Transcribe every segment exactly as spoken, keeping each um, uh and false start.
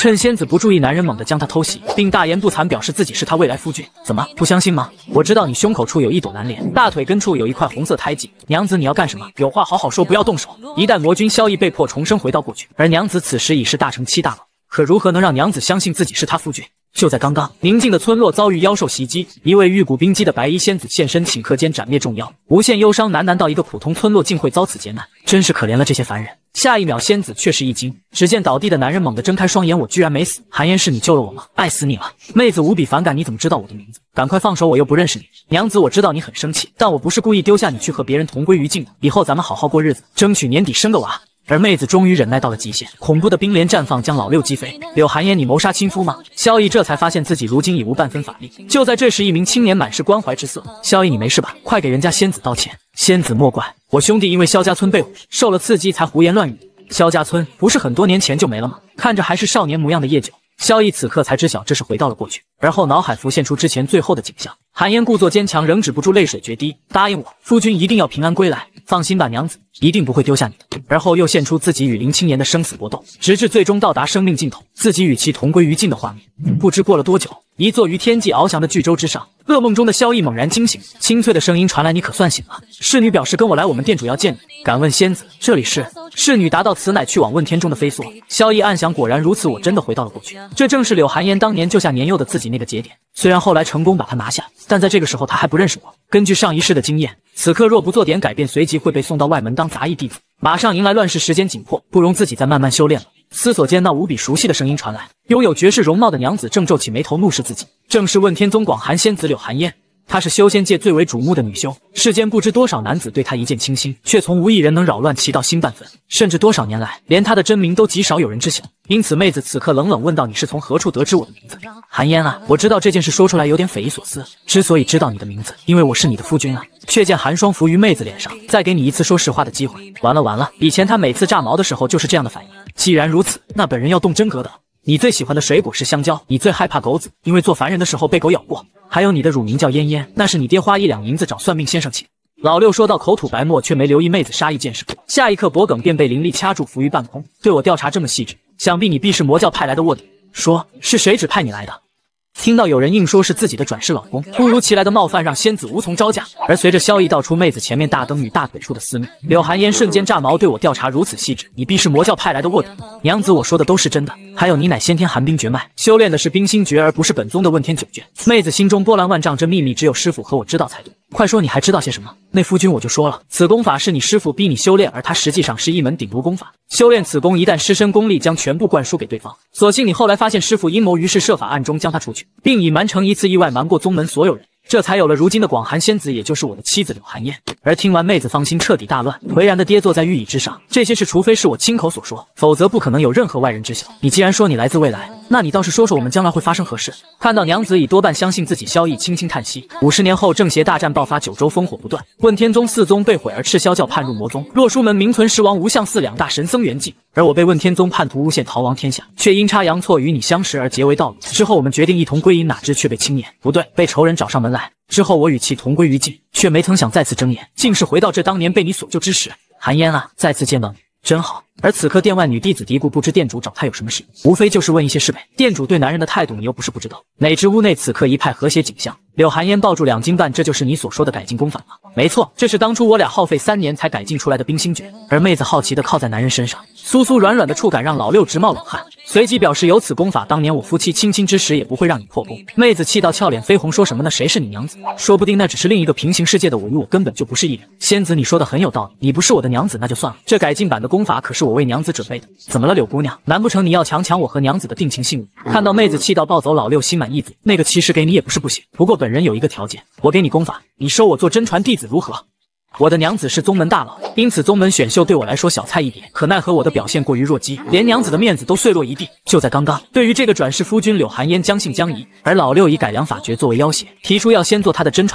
趁仙子不注意，男人猛地将她偷袭，并大言不惭表示自己是她未来夫君。怎么不相信吗？我知道你胸口处有一朵蓝莲，大腿根处有一块红色胎记。娘子，你要干什么？有话好好说，不要动手。一旦魔君萧逸被迫重生回到过去，而娘子此时已是大成七大老，可如何能让娘子相信自己是他夫君？就在刚刚，宁静的村落遭遇妖兽袭击，一位玉骨冰肌的白衣仙子现身，顷刻间斩灭众妖。无限忧伤喃喃道：一个普通村落竟会遭此劫难，真是可怜了这些凡人。下一秒，仙子却是一惊，只见倒地的男人猛地睁开双眼，我居然没死。韩嫣，是你救了我吗？爱死你了！妹子无比反感，你怎么知道我的名字？赶快放手，我又不认识你。娘子，我知道你很生气，但我不是故意丢下你去和别人同归于尽的，以后咱们好好过日子，争取年底生个娃。而妹子终于忍耐到了极限，恐怖的冰莲绽放，将老六击飞。柳寒烟，你谋杀亲夫吗？萧逸这才发现自己如今已无半分法力。就在这时，一名青年满是关怀之色。萧逸，你没事吧？快给人家仙子道歉。仙子莫怪，我兄弟因为萧家村被毁，受了刺激才胡言乱语。萧家村不是很多年前就没了吗？看着还是少年模样的叶九。萧逸此刻才知晓这是回到了过去，而后脑海浮现出之前最后的景象。韩嫣故作坚强，仍止不住泪水决堤。答应我，夫君一定要平安归来。放心吧，娘子，一定不会丢下你的。而后又现出自己与林青年的生死搏斗，直至最终到达生命尽头，自己与其同归于尽的画面。不知过了多久，一座于天际翱翔的巨舟之上，噩梦中的萧逸猛然惊醒，清脆的声音传来：“你可算醒了。”侍女表示：“跟我来，我们店主要见你。”敢问仙子，这里是？侍女答道：“此乃去往问天中的飞梭。”萧逸暗想：果然如此，我真的回到了过去。这正是柳寒烟当年救下年幼的自己那个节点。虽然后来成功把他拿下，但在这个时候他还不认识我。根据上一世的经验，此刻若不做点改变，随即会被送到外门当杂役弟子，马上迎来乱世，时间紧迫，不容自己再慢慢修炼了。思索间，那无比熟悉的声音传来，拥有绝世容貌的娘子正皱起眉头怒视自己，正是问天宗广寒仙子柳寒烟。她是修仙界最为瞩目的女修，世间不知多少男子对她一见倾心，却从无一人能扰乱其道心半分，甚至多少年来，连她的真名都极少有人知晓。因此，妹子此刻冷冷问道：“你是从何处得知我的名字？”寒烟啊，我知道这件事说出来有点匪夷所思，之所以知道你的名字，因为我是你的夫君啊。却见寒霜浮于妹子脸上，再给你一次说实话的机会。完了完了，以前他每次炸毛的时候就是这样的反应。既然如此，那本人要动真格的。你最喜欢的水果是香蕉，你最害怕狗子，因为做凡人的时候被狗咬过。还有你的乳名叫嫣嫣，那是你爹花一两银子找算命先生请。老六说到口吐白沫，却没留意妹子杀意渐盛，下一刻脖梗便被灵力掐住，浮于半空。对我调查这么细致，想必你必是魔教派来的卧底。说是谁指派你来的？听到有人硬说是自己的转世老公，突如其来的冒犯让仙子无从招架。而随着萧逸道出妹子前面大灯与大腿处的私密，柳寒烟瞬间炸毛，对我调查如此细致，你必是魔教派来的卧底。娘子，我说的都是真的。还有，你乃先天寒冰绝脉，修炼的是冰心诀，而不是本宗的问天九诀。妹子心中波澜万丈，这秘密只有师傅和我知道才对。快说，你还知道些什么？那夫君我就说了，此功法是你师傅逼你修炼，而它实际上是一门顶毒功法。修炼此功，一旦失身功力将全部灌输给对方。所幸你后来发现师傅阴谋，于是设法暗中将他除去，并以瞒成一次意外瞒过宗门所有人，这才有了如今的广寒仙子，也就是我的妻子柳寒烟。而听完妹子芳心彻底大乱，颓然的跌坐在玉椅之上。这些事除非是我亲口所说，否则不可能有任何外人知晓。你既然说你来自未来，那你倒是说说我们将来会发生何事？看到娘子已多半相信自己，萧逸轻轻叹息。五十年后，正邪大战爆发，九州烽火不断，问天宗四宗被毁，而赤霄教叛入魔宗，洛书门名存实亡，无相寺两大神僧圆寂。而我被问天宗叛徒诬陷逃亡天下，却阴差阳错与你相识而结为道侣。之后我们决定一同归隐，哪知却被轻言，不对，被仇人找上门来。之后我与其同归于尽，却没曾想再次睁眼，竟是回到这当年被你所救之时。寒烟啊，再次见到你真好。而此刻店外女弟子嘀咕，不知店主找他有什么事，无非就是问一些事呗。店主对男人的态度你又不是不知道。哪知屋内此刻一派和谐景象，柳寒烟抱住两斤半，这就是你所说的改进功法吗？没错，这是当初我俩耗费三年才改进出来的冰心诀。而妹子好奇地靠在男人身上，酥酥软软的触感让老六直冒冷汗，随即表示有此功法，当年我夫妻亲亲之时也不会让你破功。妹子气到俏脸绯红，说什么呢？谁是你娘子？说不定那只是另一个平行世界的我，与我根本就不是一人。仙子，你说的很有道理，你不是我的娘子那就算了，这改进版的功法可是我为娘子准备的。怎么了，柳姑娘？难不成你要强抢我和娘子的定情信物？看到妹子气到暴走，老六心满意足。那个其实给你也不是不行，不过本人有一个条件，我给你功法，你收我做真传弟子如何？我的娘子是宗门大佬，因此宗门选秀对我来说小菜一碟，可奈何我的表现过于弱鸡，连娘子的面子都碎落一地。就在刚刚，对于这个转世夫君，柳寒烟将信将疑，而老六以改良法诀作为要挟，提出要先做他的真传弟子。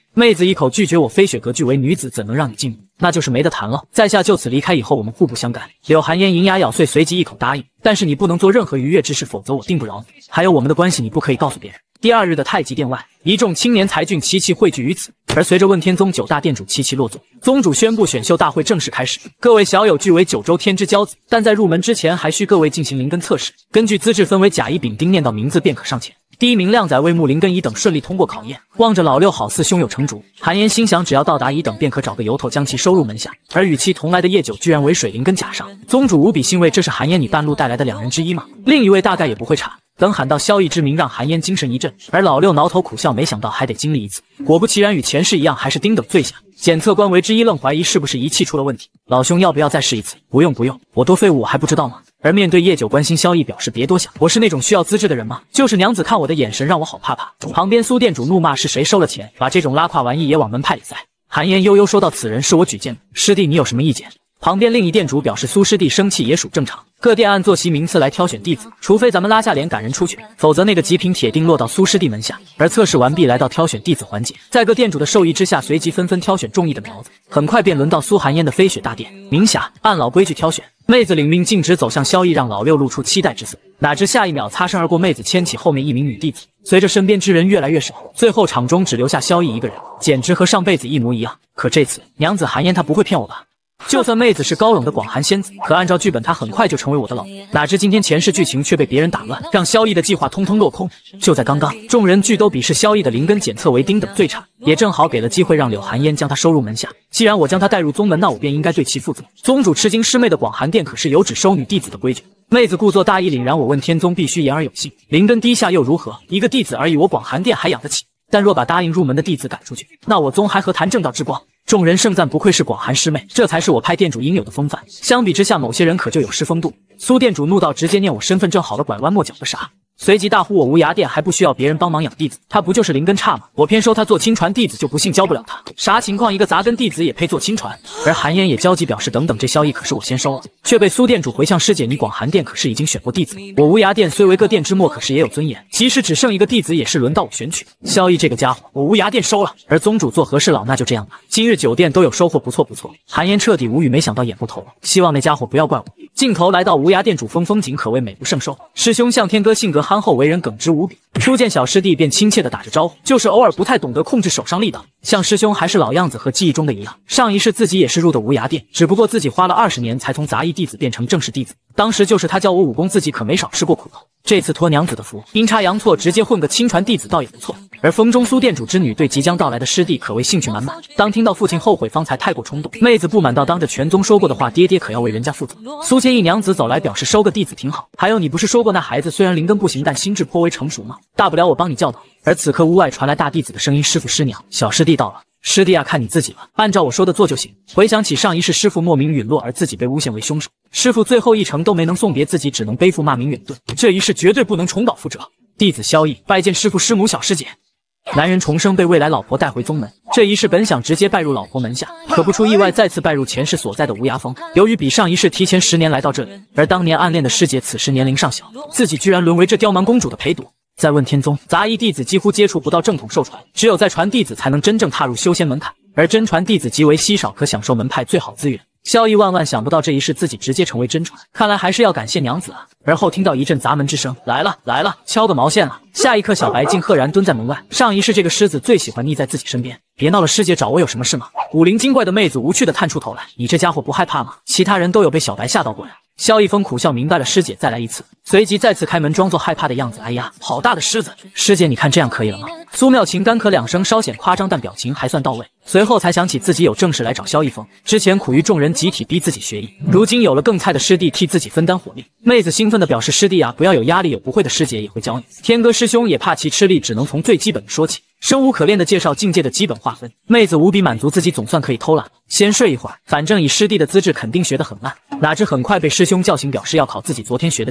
妹子一口拒绝我飞雪阁巨为女子，怎能让你进入？那就是没得谈了。在下就此离开以后，我们互不相干。柳寒烟银牙咬碎，随即一口答应。但是你不能做任何逾越之事，否则我定不饶你。还有我们的关系，你不可以告诉别人。第二日的太极殿外，一众青年才俊齐齐汇聚于此。而随着问天宗九大殿主齐齐落座，宗主宣布选秀大会正式开始。各位小友俱为九州天之骄子，但在入门之前，还需各位进行灵根测试。根据资质分为甲乙丙丁，念到名字便可上前。第一名靓仔、魏木、林根乙等顺利通过考验。望着老六好似胸有成竹，韩嫣心想，只要到达乙等，便可找个由头将其收入门下。而与其同来的叶九居然为水灵根甲上，宗主无比欣慰，这是韩嫣你半路带来的两人之一吗？另一位大概也不会差。等喊到萧逸之名，让韩嫣精神一振，而老六挠头苦笑，没想到还得经历一次。果不其然，与前世一样，还是丁等罪下。检测官为之一愣，怀疑是不是仪器出了问题。老兄要不要再试一次？不用不用，我多废物我还不知道吗？而面对叶九关心，萧逸表示别多想，我是那种需要资质的人吗？就是娘子看我的眼神让我好怕怕。旁边苏店主怒骂是谁收了钱，把这种拉胯玩意也往门派里塞。韩嫣悠悠说道：“此人是我举荐的，师弟你有什么意见？”旁边另一店主表示，苏师弟生气也属正常，各店按坐席名次来挑选弟子，除非咱们拉下脸赶人出去，否则那个极品铁定落到苏师弟门下。而测试完毕，来到挑选弟子环节，在各店主的授意之下，随即纷纷挑选中意的苗子。很快便轮到苏寒烟的飞雪大殿，明霞按老规矩挑选。妹子领命径直走向萧逸，让老六露出期待之色。哪知下一秒擦身而过，妹子牵起后面一名女弟子，随着身边之人越来越少，最后场中只留下萧逸一个人，简直和上辈子一模一样。可这次娘子寒烟她不会骗我吧？就算妹子是高冷的广寒仙子，可按照剧本她很快就成为我的老婆。哪知今天前世剧情却被别人打乱，让萧逸的计划通通落空。就在刚刚，众人俱都鄙视萧逸的灵根检测为丁等最差，也正好给了机会让柳寒烟将他收入门下。既然我将他带入宗门，那我便应该对其负责。宗主吃惊师妹的广寒殿可是有只收女弟子的规矩。妹子故作大义凛然，我问天宗必须言而有信，灵根低下又如何？一个弟子而已，我广寒殿还养得起。但若把答应入门的弟子赶出去，那我宗还何谈正道之光？众人盛赞不愧是广寒师妹，这才是我派店主应有的风范。相比之下，某些人可就有失风度。苏店主怒道：“直接念我身份证好了，拐弯抹角的啥？”随即大呼：“我无涯店还不需要别人帮忙养弟子，他不就是灵根差吗？我偏收他做亲传弟子，就不信教不了他。啥情况？一个杂根弟子也配做亲传？”而韩嫣也焦急表示：“等等，这萧逸可是我先收了。”却被苏店主回向：“师姐，你广寒殿可是已经选过弟子，我无涯殿虽为各殿之末，可是也有尊严，即使只剩一个弟子，也是轮到我选取。萧逸这个家伙，我无涯殿收了。而宗主做和事佬，那就这样吧。今日酒店都有收获，不错不错。”韩嫣彻底无语，没想到眼不投了，希望那家伙不要怪我。镜头来到无涯店主峰，风景可谓美不胜收。师兄向天歌性格憨厚，为人耿直无比，初见小师弟便亲切地打着招呼，就是偶尔不太懂得控制手上力道。像师兄还是老样子，和记忆中的一样。上一世自己也是入的无涯殿，只不过自己花了二十年才从杂役弟子变成正式弟子。当时就是他教我武功，自己可没少吃过苦头。这次托娘子的福，阴差阳错直接混个亲传弟子倒也不错。而风中苏店主之女对即将到来的师弟可谓兴趣满满。当听到父亲后悔方才太过冲动，妹子不满道：“当着全宗说过的话，爹爹可要为人家负责。”苏千义娘子走来表示：“收个弟子挺好，还有你不是说过那孩子虽然灵根不行，但心智颇为成熟吗？大不了我帮你教导。”而此刻屋外传来大弟子的声音：“师父师娘，小师弟到了。”师弟啊，看你自己了，按照我说的做就行。回想起上一世师父莫名陨落而自己被诬陷为凶手，师父最后一程都没能送别自己，只能背负骂名远遁。这一世绝对不能重蹈覆辙。弟子萧逸拜见师父师母小师姐。男人重生被未来老婆带回宗门，这一世本想直接拜入老婆门下，可不出意外再次拜入前世所在的无涯峰。由于比上一世提前十年来到这里，而当年暗恋的师姐此时年龄尚小，自己居然沦为这刁蛮公主的陪读。在问天宗，杂役弟子几乎接触不到正统授传，只有在传弟子才能真正踏入修仙门槛，而真传弟子极为稀少，可享受门派最好资源。萧逸万万想不到这一世自己直接成为真传，看来还是要感谢娘子啊。而后听到一阵砸门之声，来了来了，敲个毛线啊！下一刻小白竟赫然蹲在门外。上一世这个狮子最喜欢腻在自己身边，别闹了，师姐找我有什么事吗？古灵精怪的妹子无趣的探出头来，你这家伙不害怕吗？其他人都有被小白吓到过呀。萧逸峰苦笑，明白了，师姐再来一次，随即再次开门，装作害怕的样子。哎呀，好大的狮子！师姐，你看这样可以了吗？苏妙琴干咳两声，稍显夸张，但表情还算到位。随后才想起自己有正事来找萧逸峰，之前苦于众人集体逼自己学艺，如今有了更菜的师弟替自己分担火力。妹子兴奋地表示：“师弟啊，不要有压力，有不会的师姐也会教你。”天歌师兄也怕其吃力，只能从最基本的说起。生无可恋的介绍境界的基本划分，妹子无比满足，自己总算可以偷懒，先睡一会儿，反正以师弟的资质肯定学得很慢。哪知很快被师兄叫醒，表示要考自己昨天学的剑法。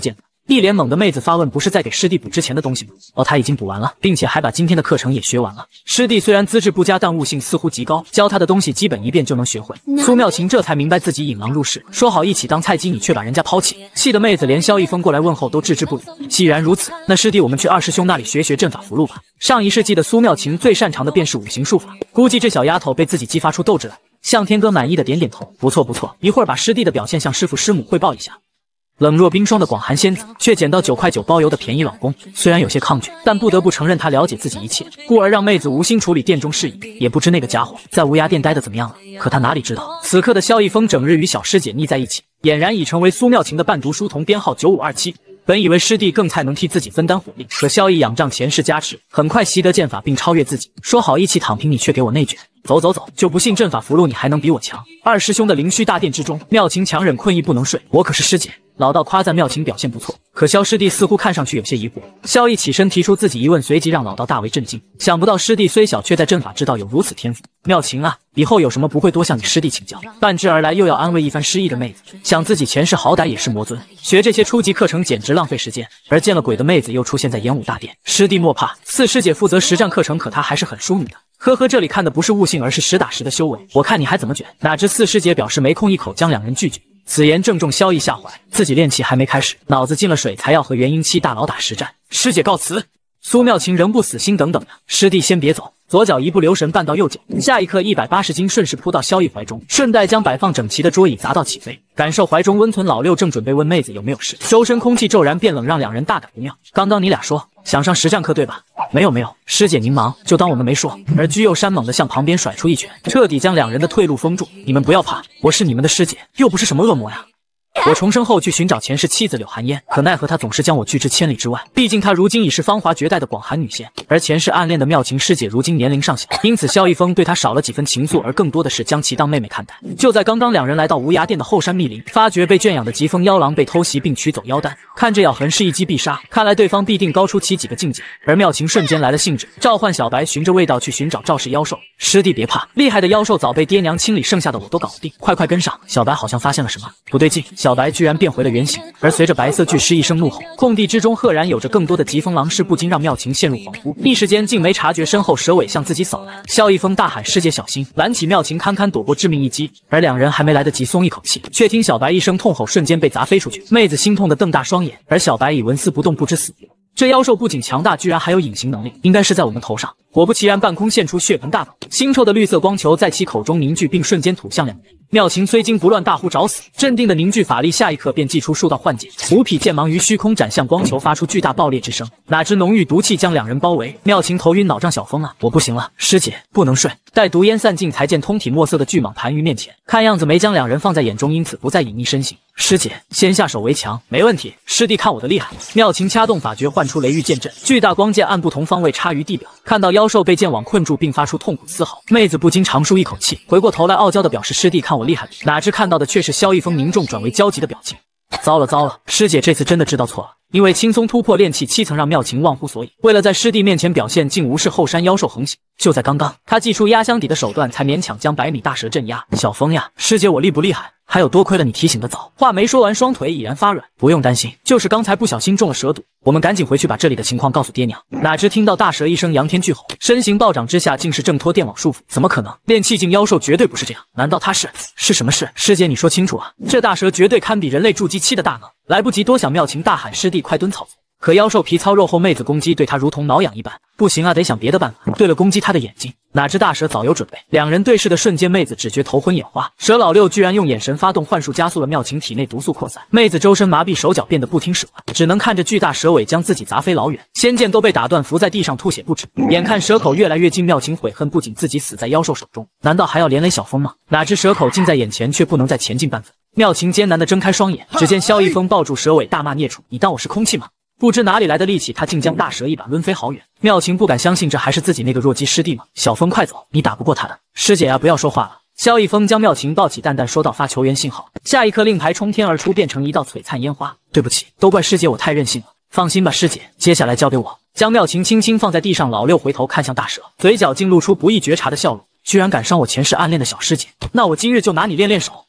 一脸懵的妹子发问：“不是在给师弟补之前的东西吗？”哦，他已经补完了，并且还把今天的课程也学完了。师弟虽然资质不佳，但悟性似乎极高，教他的东西基本一遍就能学会。苏妙琴这才明白自己引狼入室，说好一起当菜鸡，你却把人家抛弃，气得妹子连萧逸峰过来问候都置之不理。既然如此，那师弟我们去二师兄那里学学阵法符箓吧。上一世纪的苏妙琴最擅长的便是五行术法，估计这小丫头被自己激发出斗志来。向天哥满意的点点头，不错不错，一会儿把师弟的表现向师傅师母汇报一下。冷若冰霜的广寒仙子却捡到九块九包邮的便宜老公，虽然有些抗拒，但不得不承认他了解自己一切，故而让妹子无心处理店中事宜。也不知那个家伙在无涯店待得怎么样了，可他哪里知道，此刻的萧逸峰整日与小师姐腻在一起，俨然已成为苏妙琴的伴读书童，编号九五二七。本以为师弟更菜能替自己分担火力，可萧逸仰仗前世加持，很快习得剑法并超越自己。说好一起躺平，你却给我内卷。走走走，就不信阵法符箓你还能比我强。二师兄的灵虚大殿之中，妙琴强忍困意不能睡，我可是师姐。老道夸赞妙琴表现不错，可萧师弟似乎看上去有些疑惑。萧逸起身提出自己疑问，随即让老道大为震惊。想不到师弟虽小，却在阵法之道有如此天赋。妙琴啊，以后有什么不会多向你师弟请教。伴之而来又要安慰一番失意的妹子，想自己前世好歹也是魔尊，学这些初级课程简直浪费时间。而见了鬼的妹子又出现在演武大殿，师弟莫怕，四师姐负责实战课程，可她还是很淑女的。呵呵，这里看的不是悟性，而是实打实的修为。我看你还怎么卷？哪知四师姐表示没空，一口将两人拒绝。此言正中萧逸下怀，自己练气还没开始，脑子进了水，才要和元婴期大佬打实战。师姐告辞。苏妙琴仍不死心，等等的，师弟先别走。左脚一不留神绊到右脚，下一刻一百八十斤顺势扑到萧逸怀中，顺带将摆放整齐的桌椅砸到起飞。感受怀中温存，老六正准备问妹子有没有事，周身空气骤然变冷，让两人大感不妙。刚刚你俩说想上实战课对吧？没有没有，师姐您忙，就当我们没说。而居右山猛地向旁边甩出一拳，彻底将两人的退路封住。你们不要怕，我是你们的师姐，又不是什么恶魔呀。我重生后去寻找前世妻子柳寒烟，可奈何她总是将我拒之千里之外。毕竟她如今已是芳华绝代的广寒女仙，而前世暗恋的妙琴师姐如今年龄尚小，因此萧逸峰对她少了几分情愫，而更多的是将其当妹妹看待。就在刚刚，两人来到无涯殿的后山密林，发觉被圈养的疾风妖狼被偷袭并取走妖丹，看这咬痕是一击必杀，看来对方必定高出其几个境界。而妙琴瞬间来了兴致，召唤小白循着味道去寻找赵氏妖兽。师弟别怕，厉害的妖兽早被爹娘清理，剩下的我都搞定，快快跟上。小白好像发现了什么，不对劲，小白居然变回了原形，而随着白色巨狮一声怒吼，空地之中赫然有着更多的疾风狼尸，不禁让妙琴陷入恍惚，一时间竟没察觉身后蛇尾向自己扫来。萧逸峰大喊师姐小心，拦起妙琴堪堪躲过致命一击。而两人还没来得及松一口气，却听小白一声痛吼，瞬间被砸飞出去。妹子心痛的瞪大双眼，而小白已纹丝不动，不知死活。这妖兽不仅强大，居然还有隐形能力，应该是在我们头上。果不其然，半空现出血盆大口，腥臭的绿色光球在其口中凝聚，并瞬间吐向两人。妙琴虽惊不乱，大呼找死，镇定的凝聚法力，下一刻便祭出数道幻剑，五匹剑芒于虚空斩向光球，发出巨大爆裂之声。哪知浓郁毒气将两人包围，妙琴头晕脑胀，小风啊，我不行了，师姐不能睡。待毒烟散尽，才见通体墨色的巨蟒盘于面前，看样子没将两人放在眼中，因此不再隐匿身形。师姐先下手为强，没问题，师弟看我的厉害。妙琴掐动法诀，唤出雷狱剑阵，巨大光剑按不同方位插于地表，看到妖兽被剑网困住，并发出痛苦嘶嚎，妹子不禁长舒一口气，回过头来傲娇的表示师弟看我厉害。哪知看到的却是萧逸峰凝重转为焦急的表情。糟了糟了，师姐这次真的知道错了，因为轻松突破炼气七层，让妙琴忘乎所以，为了在师弟面前表现，竟无视后山妖兽横行。就在刚刚，他祭出压箱底的手段，才勉强将百米大蛇镇压。小风呀，师姐我厉不厉害？还有多亏了你提醒的早。话没说完，双腿已然发软。不用担心，就是刚才不小心中了蛇毒，我们赶紧回去把这里的情况告诉爹娘。哪知听到大蛇一声扬天巨吼，身形暴涨之下，竟是挣脱电网束缚。怎么可能？炼气境妖兽绝对不是这样。难道他是？是什么事？师姐你说清楚啊！这大蛇绝对堪比人类筑基期的大能。来不及多想，妙琴大喊师弟快蹲草丛。可妖兽皮糙肉厚，妹子攻击对他如同挠痒一般，不行啊，得想别的办法。对了，攻击他的眼睛。哪知大蛇早有准备，两人对视的瞬间，妹子只觉头昏眼花，蛇老六居然用眼神发动幻术，加速了妙琴体内毒素扩散。妹子周身麻痹，手脚变得不听使唤，只能看着巨大蛇尾将自己砸飞老远，仙剑都被打断，伏在地上吐血不止。眼看蛇口越来越近，妙琴悔恨不仅自己死在妖兽手中，难道还要连累小风吗？哪知蛇口近在眼前，却不能再前进半分。妙琴艰难地睁开双眼，只见萧逸峰抱住蛇尾，大骂孽畜，你当我是空气吗？不知哪里来的力气，他竟将大蛇一把抡飞好远。妙琴不敢相信，这还是自己那个弱鸡师弟吗？小风快走，你打不过他的。师姐啊，不要说话了。萧逸峰将妙琴抱起，淡淡说道，发求援信号。下一刻令牌冲天而出，变成一道璀璨烟花。对不起，都怪师姐我太任性了。放心吧师姐，接下来交给我。将妙琴轻轻放在地上，老六回头看向大蛇，嘴角竟露出不易觉察的笑容。居然敢伤我前世暗恋的小师姐，那我今日就拿你练练手。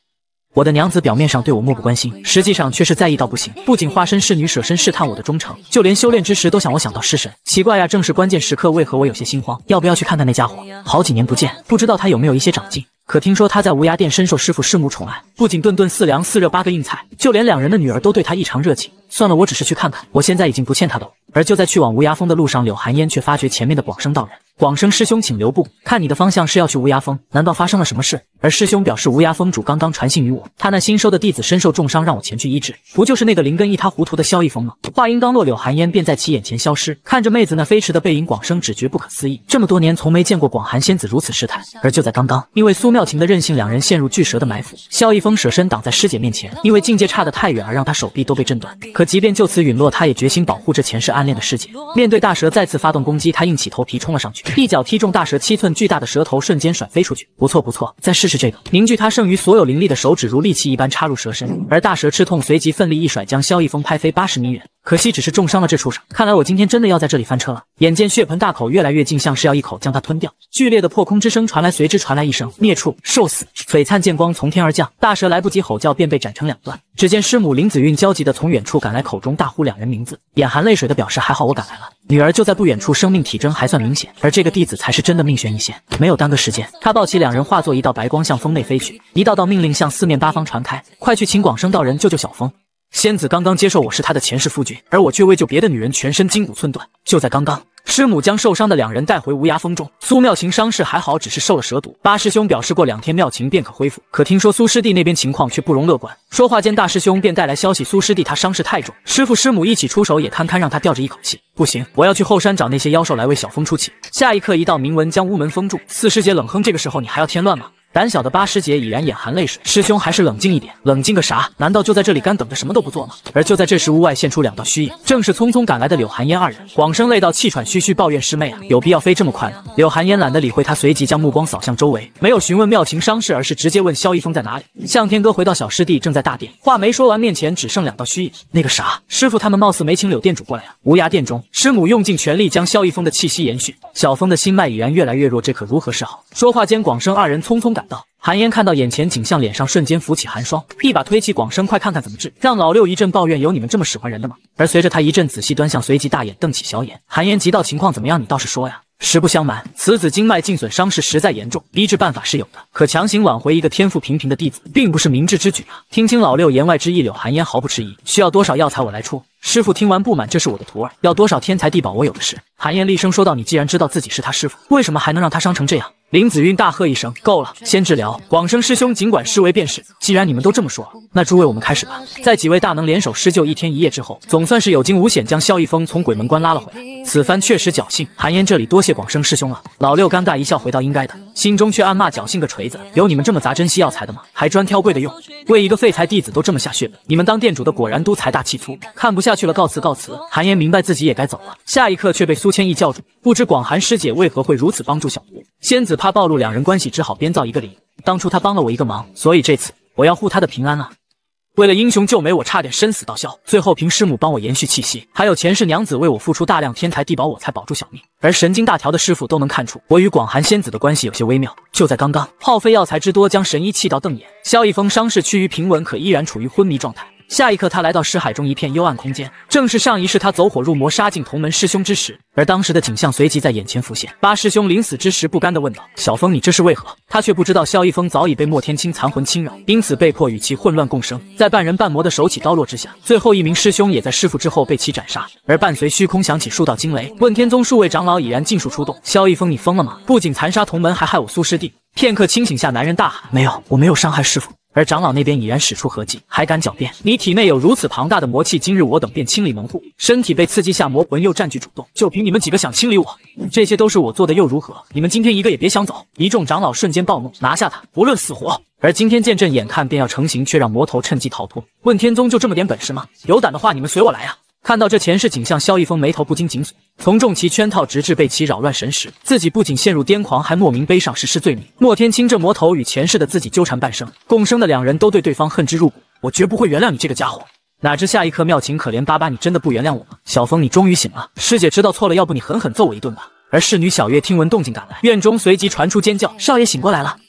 我的娘子表面上对我漠不关心，实际上却是在意到不行。不仅化身侍女舍身试探我的忠诚，就连修炼之时都想我想到失神。奇怪呀，正是关键时刻，为何我有些心慌？要不要去看看那家伙？好几年不见，不知道他有没有一些长进。可听说他在无涯殿深受师父师母宠爱，不仅顿顿四粮四热八个硬菜，就连两人的女儿都对他异常热情。算了，我只是去看看，我现在已经不欠他的了。而就在去往无涯峰的路上，柳寒烟却发觉前面的广生道人。广生师兄，请留步，看你的方向是要去无涯峰，难道发生了什么事？而师兄表示，无涯峰主刚刚传信于我，他那新收的弟子身受重伤，让我前去医治，不就是那个灵根一塌糊涂的萧逸风吗？话音刚落，柳寒烟便在其眼前消失。看着妹子那飞驰的背影，广生只觉不可思议，这么多年从没见过广寒仙子如此失态。而就在刚刚，因为苏妙琴的任性，两人陷入巨蛇的埋伏，萧逸风舍身挡在师姐面前，因为境界差得太远而让他手臂都被震断。可即便就此陨落，他也决心保护这前世暗恋的师姐。面对大蛇再次发动攻击，他硬起头皮冲了上去，一脚踢中大蛇七寸巨大的蛇头，瞬间甩飞出去。不错不错，再试试这个。凝聚他剩余所有灵力的手指如利器一般插入蛇身，而大蛇吃痛，随即奋力一甩，将萧逸风拍飞八十米远。可惜只是重伤了这畜生，看来我今天真的要在这里翻车了。眼见血盆大口越来越近，像是要一口将它吞掉。剧烈的破空之声传来，随之传来一声灭畜受死。璀璨剑光从天而降，大蛇来不及吼叫，便被斩成两段。只见师母林子韵焦急地从远处赶来，口中大呼两人名字，眼含泪水的表示还好我赶来了，女儿就在不远处，生命体征还算明显，而这个弟子才是真的命悬一线。没有耽搁时间，他抱起两人，化作一道白光向峰内飞去，一道道命令向四面八方传开，快去请广生道人救救小峰。仙子刚刚接受我是他的前世夫君，而我却为救别的女人全身筋骨寸断。就在刚刚，师母将受伤的两人带回无涯峰中。苏妙琴伤势还好，只是受了蛇毒。八师兄表示过两天妙琴便可恢复，可听说苏师弟那边情况却不容乐观。说话间，大师兄便带来消息，苏师弟他伤势太重，师父师母一起出手也堪堪让他吊着一口气。不行，我要去后山找那些妖兽来为小峰出气。下一刻，一道铭文将屋门封住。四师姐冷哼，这个时候你还要添乱吗？胆小的八师姐已然眼含泪水，师兄还是冷静一点。冷静个啥？难道就在这里干等着什么都不做吗？而就在这时，屋外现出两道虚影，正是匆匆赶来的柳寒烟二人。广生累到气喘吁吁，抱怨师妹啊，有必要飞这么快吗？柳寒烟懒得理会他，随即将目光扫向周围，没有询问妙琴伤势，而是直接问萧逸风在哪里。向天歌回到小师弟正在大殿，话没说完，面前只剩两道虚影。那个啥，师傅他们貌似没请柳店主过来啊。无涯殿中，师母用尽全力将萧逸风的气息延续，小风的心脉已然越来越弱，这可如何是好？说话间，广生二人匆匆赶到。韩嫣看到眼前景象，脸上瞬间浮起寒霜，一把推起广生，快看看怎么治！让老六一阵抱怨，有你们这么使唤人的吗？而随着他一阵仔细端详，随即大眼瞪起小眼。韩嫣急道：情况怎么样？你倒是说呀！实不相瞒，此子经脉尽损，伤势实在严重，医治办法是有的，可强行挽回一个天赋平平的弟子，并不是明智之举啊！听清老六言外之意，柳寒烟毫不迟疑，需要多少药材我来出。师傅听完不满，这是我的徒儿，要多少天材地宝我有的是。韩嫣厉声说道：你既然知道自己是他师傅，为什么还能让他伤成这样？林子韵大喝一声：够了，先治疗。广生师兄尽管施为便是，既然你们都这么说，那诸位我们开始吧。在几位大能联手施救一天一夜之后，总算是有惊无险将萧逸风从鬼门关拉了回来。此番确实侥幸，韩嫣这里多谢广生师兄了。老六尴尬一笑，回道应该的，心中却暗骂侥幸个锤子，有你们这么砸珍稀药材的吗？还专挑贵的用，为一个废材弟子都这么下血本，你们当店主的果然都财大气粗。看不下去了，告辞告辞。韩嫣明白自己也该走了，下一刻却被苏千意叫住，不知广寒师姐为何会如此帮助小徒。仙子怕暴露两人关系，只好编造一个理由，当初他帮了我一个忙，所以这次我要护他的平安啊。为了英雄救美，我差点生死道消，最后凭师母帮我延续气息，还有前世娘子为我付出大量天材地宝，我才保住小命。而神经大条的师傅都能看出我与广寒仙子的关系有些微妙。就在刚刚，耗费药材之多将神医气到瞪眼，萧逸风伤势趋于平稳，可依然处于昏迷状态。下一刻，他来到尸海中一片幽暗空间，正是上一世他走火入魔杀尽同门师兄之时，而当时的景象随即在眼前浮现。八师兄临死之时不甘地问道：小风，你这是为何？他却不知道萧逸风早已被莫天清残魂侵扰，因此被迫与其混乱共生。在半人半魔的手起刀落之下，最后一名师兄也在师父之后被其斩杀。而伴随虚空响起数道惊雷，问天宗数位长老已然尽数出动。萧逸风，你疯了吗？不仅残杀同门，还害我苏师弟！片刻清醒下，男人大喊：没有，我没有伤害师父。而长老那边已然使出合计，还敢狡辩？你体内有如此庞大的魔气，今日我等便清理门户。身体被刺激下魔魂又占据主动，就凭你们几个想清理我？这些都是我做的又如何？你们今天一个也别想走！一众长老瞬间暴怒，拿下他，不论死活！而今天剑阵眼看便要成型，却让魔头趁机逃脱。问天宗就这么点本事吗？有胆的话，你们随我来啊！看到这前世景象，萧逸风眉头不禁紧锁，从中其圈套，直至被其扰乱神识，自己不仅陷入癫狂，还莫名背上实施罪名。莫天清这魔头与前世的自己纠缠半生，共生的两人都对对方恨之入骨，我绝不会原谅你这个家伙。哪知下一刻，妙琴可怜巴巴，你真的不原谅我吗？小风，你终于醒了，师姐知道错了，要不你狠狠揍我一顿吧。而侍女小月听闻动静赶来，院中随即传出尖叫：少爷醒过来了！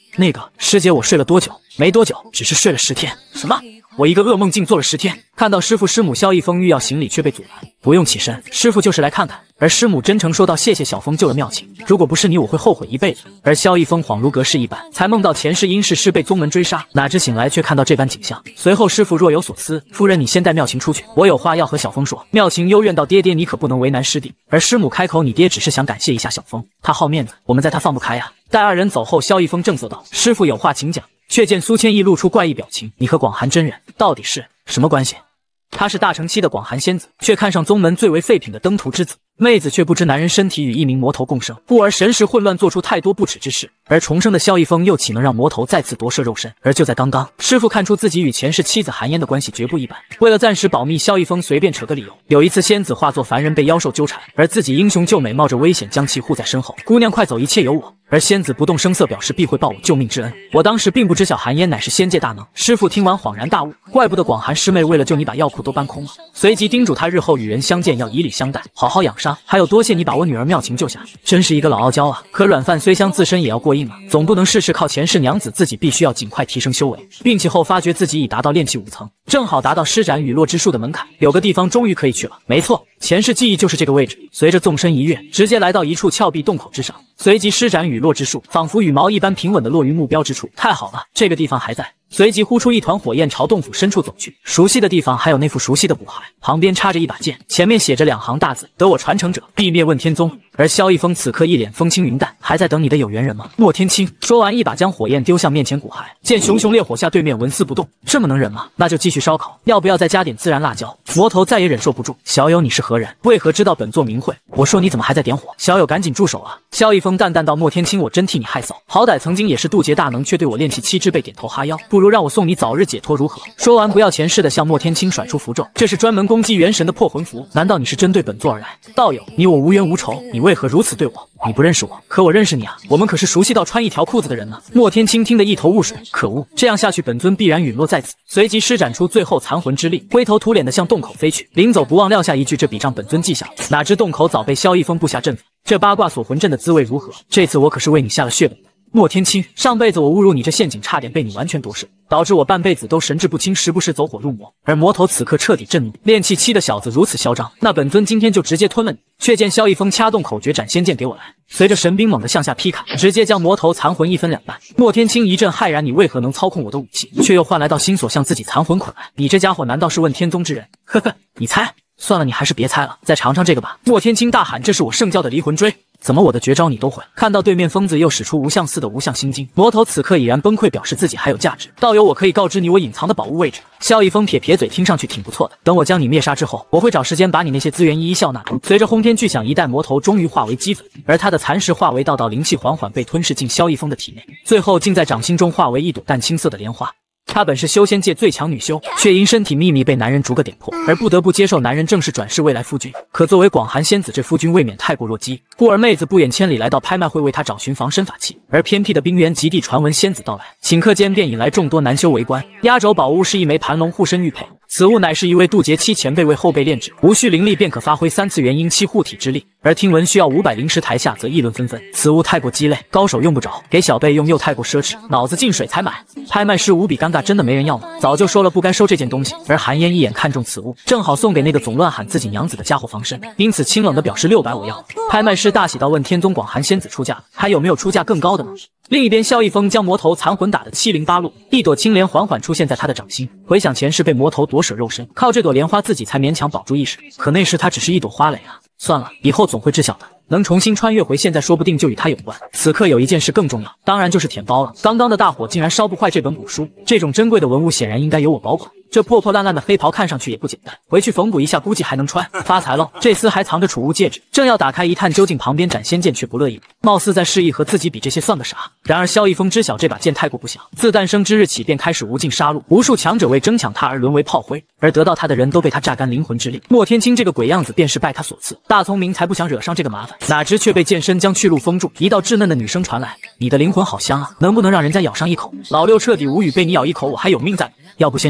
那个师姐，我睡了多久？没多久，只是睡了十天。什么？我一个噩梦竟做了十天。看到师傅师母萧逸峰欲要行礼，却被阻拦。不用起身，师傅就是来看看。而师母真诚说道：“谢谢小峰救了妙琴，如果不是你，我会后悔一辈子。”而萧逸峰恍如隔世一般，才梦到前世因事师被宗门追杀，哪知醒来却看到这般景象。随后师傅若有所思：“夫人，你先带妙琴出去，我有话要和小峰说。”妙琴幽怨道：“爹爹，你可不能为难师弟。”而师母开口：“你爹只是想感谢一下小峰，他好面子，我们在他放不开呀。”待二人走后，萧逸峰正色道：“师傅有话请讲。”却见苏千意露出怪异表情：“你和广寒真人到底是什么关系？”她是大成期的广寒仙子，却看上宗门最为废品的登徒之子。妹子却不知男人身体与一名魔头共生，故而神识混乱，做出太多不耻之事。而重生的萧逸峰又岂能让魔头再次夺舍肉身？而就在刚刚，师傅看出自己与前世妻子寒烟的关系绝不一般。为了暂时保密，萧逸峰随便扯个理由。有一次仙子化作凡人被妖兽纠缠，而自己英雄救美，冒着危险将其护在身后。姑娘快走，一切有我。而仙子不动声色表示必会报我救命之恩。我当时并不知晓寒烟乃是仙界大能。师傅听完恍然大悟，怪不得广寒师妹为了救你把药库都搬空了。随即叮嘱他日后与人相见要以礼相待，好好养伤。还有多谢你把我女儿妙琴救下，真是一个老傲娇啊！可软饭虽香，自身也要过硬啊，总不能事事靠前世娘子，自己必须要尽快提升修为。并且后发觉自己已达到炼气五层，正好达到施展雨落之术的门槛，有个地方终于可以去了。没错，前世记忆就是这个位置。随着纵身一跃，直接来到一处峭壁洞口之上，随即施展雨落之术，仿佛羽毛一般平稳地落于目标之处。太好了，这个地方还在。随即呼出一团火焰，朝洞府深处走去。熟悉的地方还有那副熟悉的骨骸，旁边插着一把剑，前面写着两行大字：得我传承者，必灭问天宗。而萧逸峰此刻一脸风轻云淡，还在等你的有缘人吗？莫天清说完，一把将火焰丢向面前骨骸，见熊熊烈火下对面纹丝不动，这么能忍吗？那就继续烧烤，要不要再加点孜然辣椒？魔头再也忍受不住，小友你是何人？为何知道本座名讳？我说你怎么还在点火？小友赶紧住手啊！萧逸峰淡淡道：莫天清，我真替你害臊，好歹曾经也是渡劫大能，却对我炼气七支被点头哈腰，不如让我送你早日解脱如何？说完不要钱似的向莫天清甩出符咒，这是专门攻击元神的破魂符，难道你是针对本座而来？道友，你我无冤无仇，你为何如此对我？你不认识我，可我认识你啊，我们可是熟悉到穿一条裤子的人呢。莫天清听得一头雾水，可恶，这样下去本尊必然陨落在此。随即施展出最后残魂之力，灰头土脸的向洞口飞去，临走不忘撂下一句：这笔账本尊记下了。哪知洞口早被萧逸峰布下阵法，这八卦锁魂阵的滋味如何？这次我可是为你下了血本。莫天清，上辈子我误入你这陷阱，差点被你完全夺舍，导致我半辈子都神志不清，时不时走火入魔。而魔头此刻彻底震怒，炼气七的小子如此嚣张，那本尊今天就直接吞了你。却见萧逸峰掐动口诀，斩仙剑给我来，随着神兵猛地向下劈砍，直接将魔头残魂一分两半。莫天清一阵骇然，你为何能操控我的武器，却又换来到心锁向自己残魂捆来？你这家伙难道是问天宗之人？呵呵，你猜？算了，你还是别猜了，再尝尝这个吧。莫天清大喊：这是我圣教的离魂锥，怎么我的绝招你都会？看到对面疯子又使出无相似的无相心经，魔头此刻已然崩溃，表示自己还有价值。道友，我可以告知你我隐藏的宝物位置。萧逸峰撇撇嘴，听上去挺不错的，等我将你灭杀之后，我会找时间把你那些资源一一笑纳。随着轰天巨响，一代魔头终于化为齑粉，而他的残石化为道道灵气，缓缓被吞噬进萧逸峰的体内，最后竟在掌心中化为一朵淡青色的莲花。她本是修仙界最强女修，却因身体秘密被男人逐个点破，而不得不接受男人正式转世未来夫君。可作为广寒仙子，这夫君未免太过弱鸡，故而妹子不远千里来到拍卖会为他找寻防身法器。而偏僻的冰原极地传闻仙子到来，顷刻间便引来众多男修围观。压轴宝物是一枚盘龙护身玉佩，此物乃是一位渡劫期前辈为后辈炼制，无需灵力便可发挥三次元阴气护体之力。而听闻需要五百灵石，台下则议论纷纷，此物太过鸡肋，高手用不着，给小辈用又太过奢侈，脑子进水才买。拍卖师无比尴尬，真的没人要吗？早就说了不该收这件东西。而韩嫣一眼看中此物，正好送给那个总乱喊自己娘子的家伙防身，因此清冷的表示六百我要。拍卖师大喜道：问天宗广寒仙子出价了，还有没有出价更高的呢？另一边，萧逸峰将魔头残魂打得七零八落，一朵青莲缓缓出现在他的掌心。回想前世被魔头夺舍肉身，靠这朵莲花自己才勉强保住意识，可那时他只是一朵花蕾啊。算了，以后总会知晓的。能重新穿越回现在，说不定就与他有关。此刻有一件事更重要，当然就是舔包了。刚刚的大火竟然烧不坏这本古书，这种珍贵的文物显然应该由我保管。这破破烂烂的黑袍看上去也不简单，回去缝补一下，估计还能穿。发财喽！这厮还藏着储物戒指，正要打开一探究竟，旁边斩仙剑却不乐意，貌似在示意和自己比这些算个啥。然而萧逸峰知晓这把剑太过不祥，自诞生之日起便开始无尽杀戮，无数强者为争抢他而沦为炮灰，而得到他的人都被他榨干灵魂之力。莫天清这个鬼样子便是拜他所赐，大聪明才不想惹上这个麻烦，哪知却被剑身将去路封住。一道稚嫩的女声传来：你的灵魂好香啊，能不能让人家咬上一口？老六彻底无语，被你咬一口我还有命在。要不先这样，你先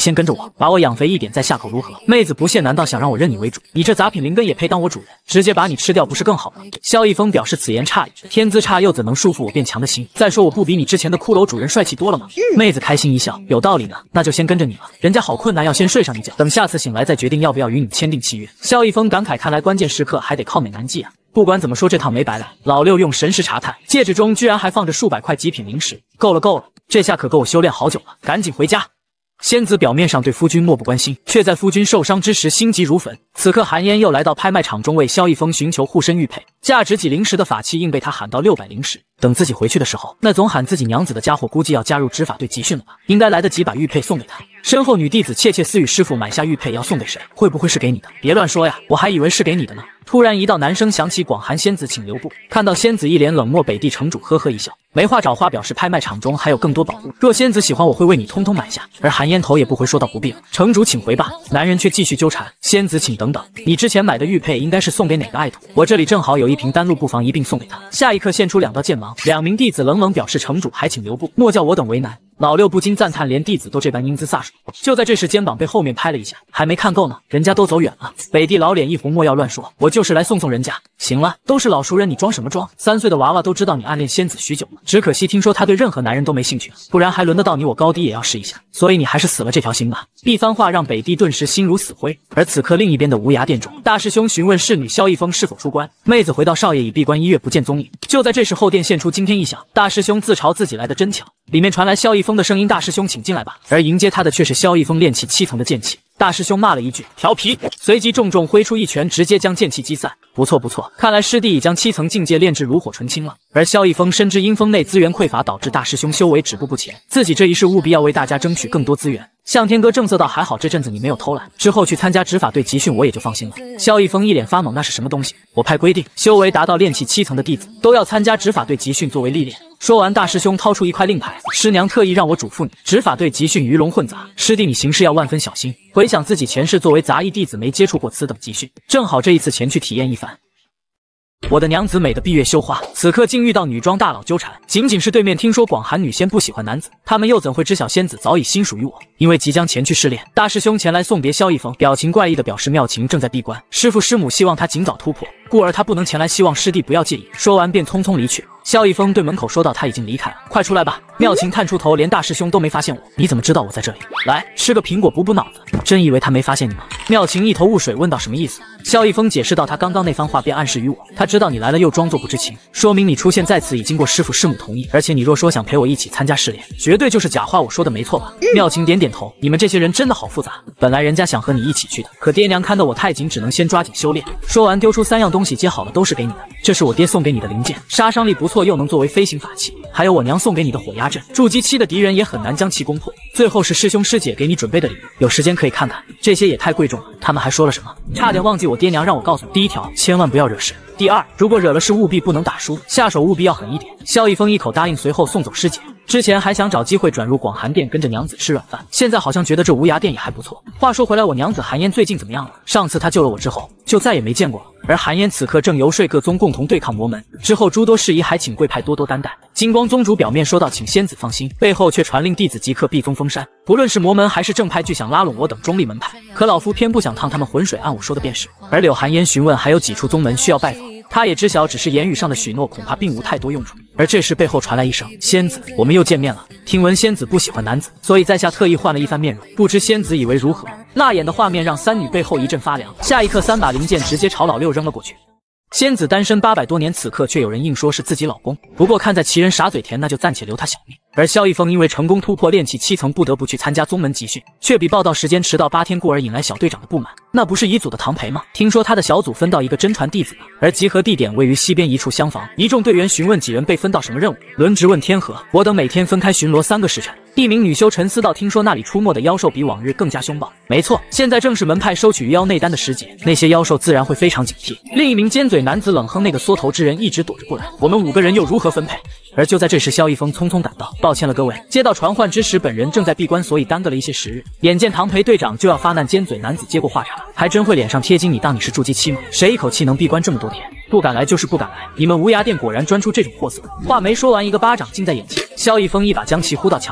先跟着我，把我养肥一点再下口如何？妹子不屑，难道想让我认你为主？你这杂品灵根也配当我主人？直接把你吃掉不是更好吗？萧逸风表示此言差矣，天资差又怎能束缚我变强的心？再说我不比你之前的骷髅主人帅气多了吗？嗯、妹子开心一笑，有道理呢，那就先跟着你了。人家好困难，要先睡上一觉，等下次醒来再决定要不要与你签订契约。萧逸风感慨，看来关键时刻还得靠美男计啊。不管怎么说，这趟没白来。老六用神识查探，戒指中居然还放着数百块极品灵石，够了够了，这下可够我修炼好久了，赶紧回家。仙子表面上对夫君漠不关心，却在夫君受伤之时心急如焚。此刻韩嫣又来到拍卖场中为萧逸风寻求护身玉佩，价值几灵石的法器硬被他喊到六百灵石。等自己回去的时候，那总喊自己娘子的家伙估计要加入执法队集训了吧？应该来得及把玉佩送给他。身后女弟子窃窃私语，师傅买下玉佩要送给谁？会不会是给你的？别乱说呀，我还以为是给你的呢。突然一道男声响起，广寒仙子请留步。看到仙子一脸冷漠，北地城主呵呵一笑，没话找话，表示拍卖场中还有更多宝物，若仙子喜欢我会为你通通买下。而韩嫣头也不回说道不必了，城主请回吧。男人却继续纠缠，仙子请等等，你之前买的玉佩应该是送给哪个爱徒？我这里正好有一瓶丹露，不妨一并送给他。下一刻现出两道剑芒，两名弟子冷冷表示城主还请留步，莫叫我等为难。老六不禁赞叹，连弟子都这般英姿飒爽。就在这时，肩膀被后面拍了一下，还没看够呢，人家都走远了。北地老脸一红，莫要乱说，我就是来送送人家。行了，都是老熟人，你装什么装？三岁的娃娃都知道你暗恋仙子许久了，只可惜听说他对任何男人都没兴趣，不然还轮得到你我高低也要试一下。所以你还是死了这条心吧。一番话让北地顿时心如死灰。而此刻另一边的无涯殿中，大师兄询问侍女萧逸风是否出关，妹子回到少爷已闭关一月不见踪影。就在这时，后殿现出惊天异象，大师兄自嘲自己来的真巧。里面传来萧逸风的声音，大师兄请进来吧。而迎接他的却是萧逸风炼气七层的剑气。大师兄骂了一句调皮，随即重重挥出一拳，直接将剑气击散。不错不错，看来师弟已将七层境界炼至炉火纯青了。而萧逸风深知阴风内资源匮乏，导致大师兄修为止步不前，自己这一世务必要为大家争取更多资源。向天哥正色道，还好这阵子你没有偷懒，之后去参加执法队集训我也就放心了。萧逸风一脸发懵，那是什么东西？我派规定，修为达到炼气七层的弟子都要参加执法队集训作为历练。说完，大师兄掏出一块令牌，师娘特意让我嘱咐你，执法队集训鱼龙混杂，师弟你行事要万分小心。回想自己前世作为杂役弟子没接触过此等集训，正好这一次前去体验一番。我的娘子美的闭月羞花，此刻竟遇到女装大佬纠缠。仅仅是对面听说广寒女仙不喜欢男子，他们又怎会知晓仙子早已心属于我？因为即将前去试炼，大师兄前来送别萧逸风，表情怪异的表示妙琴正在闭关，师父师母希望他尽早突破，故而他不能前来，希望师弟不要介意。说完便匆匆离去。萧逸风对门口说道，他已经离开了，快出来吧。妙琴探出头，连大师兄都没发现我，你怎么知道我在这里？来，吃个苹果补补脑子。真以为他没发现你吗？妙琴一头雾水问道，什么意思？萧逸风解释道，他刚刚那番话便暗示于我，他知道你来了又装作不知情，说明你出现在此已经过师父师母同意，而且你若说想陪我一起参加试炼，绝对就是假话，我说的没错吧？妙琴点点头，你们这些人真的好复杂，本来人家想和你一起去的，可爹娘看得我太紧，只能先抓紧修炼。说完丢出三样东西，接好了，都是给你的，这是我爹送给你的零件，杀伤力不错，又能作为飞行法器，还有我娘送给你的火压阵，筑基期的敌人也很难将其攻破。最后是师兄师姐给你准备的礼物，有时间可以看看，这些也太贵重了。他们还说了什么？差点忘记，我爹娘让我告诉你，第一条，千万不要惹事。第二，如果惹了事，务必不能打输，下手务必要狠一点。萧逸风一口答应，随后送走师姐。之前还想找机会转入广寒殿跟着娘子吃软饭，现在好像觉得这无涯殿也还不错。话说回来，我娘子韩嫣最近怎么样了？上次她救了我之后，就再也没见过了。而韩嫣此刻正游说各宗共同对抗魔门，之后诸多事宜还请贵派多多担待。金光宗主表面说道，请仙子放心，背后却传令弟子即刻避宗封山。不论是魔门还是正派，俱想拉拢我等中立门派，可老夫偏不想趟他们浑水，按我说的便是。而柳寒烟询问还有几处宗门需要拜访，他也知晓，只是言语上的许诺恐怕并无太多用处。而这时背后传来一声，仙子，我们又见面了。听闻仙子不喜欢男子，所以在下特意换了一番面容，不知仙子以为如何？辣眼的画面让三女背后一阵发凉，下一刻三把零件直接朝老六扔了过去。仙子单身八百多年，此刻却有人硬说是自己老公，不过看在其人傻嘴甜，那就暂且留他小命。而萧逸风因为成功突破炼气七层，不得不去参加宗门集训，却比报道时间迟到八天，故而引来小队长的不满。那不是遗祖的堂陪吗？听说他的小组分到一个真传弟子了，而集合地点位于西边一处厢房。一众队员询问几人被分到什么任务，轮值问天河。我等每天分开巡逻三个时辰。一名女修沉思道，听说那里出没的妖兽比往日更加凶暴。没错，现在正是门派收取鱼妖内丹的时节，那些妖兽自然会非常警惕。另一名尖嘴男子冷哼，那个缩头之人一直躲着不然，我们五个人又如何分配？而就在这时，萧逸风匆匆赶到，抱歉了各位，接到传唤之时，本人正在闭关，所以耽搁了一些时日。眼见堂陪队长就要发难，尖嘴男子接过话茬，还真会脸上贴金，你当你是筑基期吗？谁一口气能闭关这么多天？不敢来就是不敢来，你们无涯殿果然专出这种货色。话没说完，一个巴掌竟在眼前，萧逸风一把将其呼到墙角，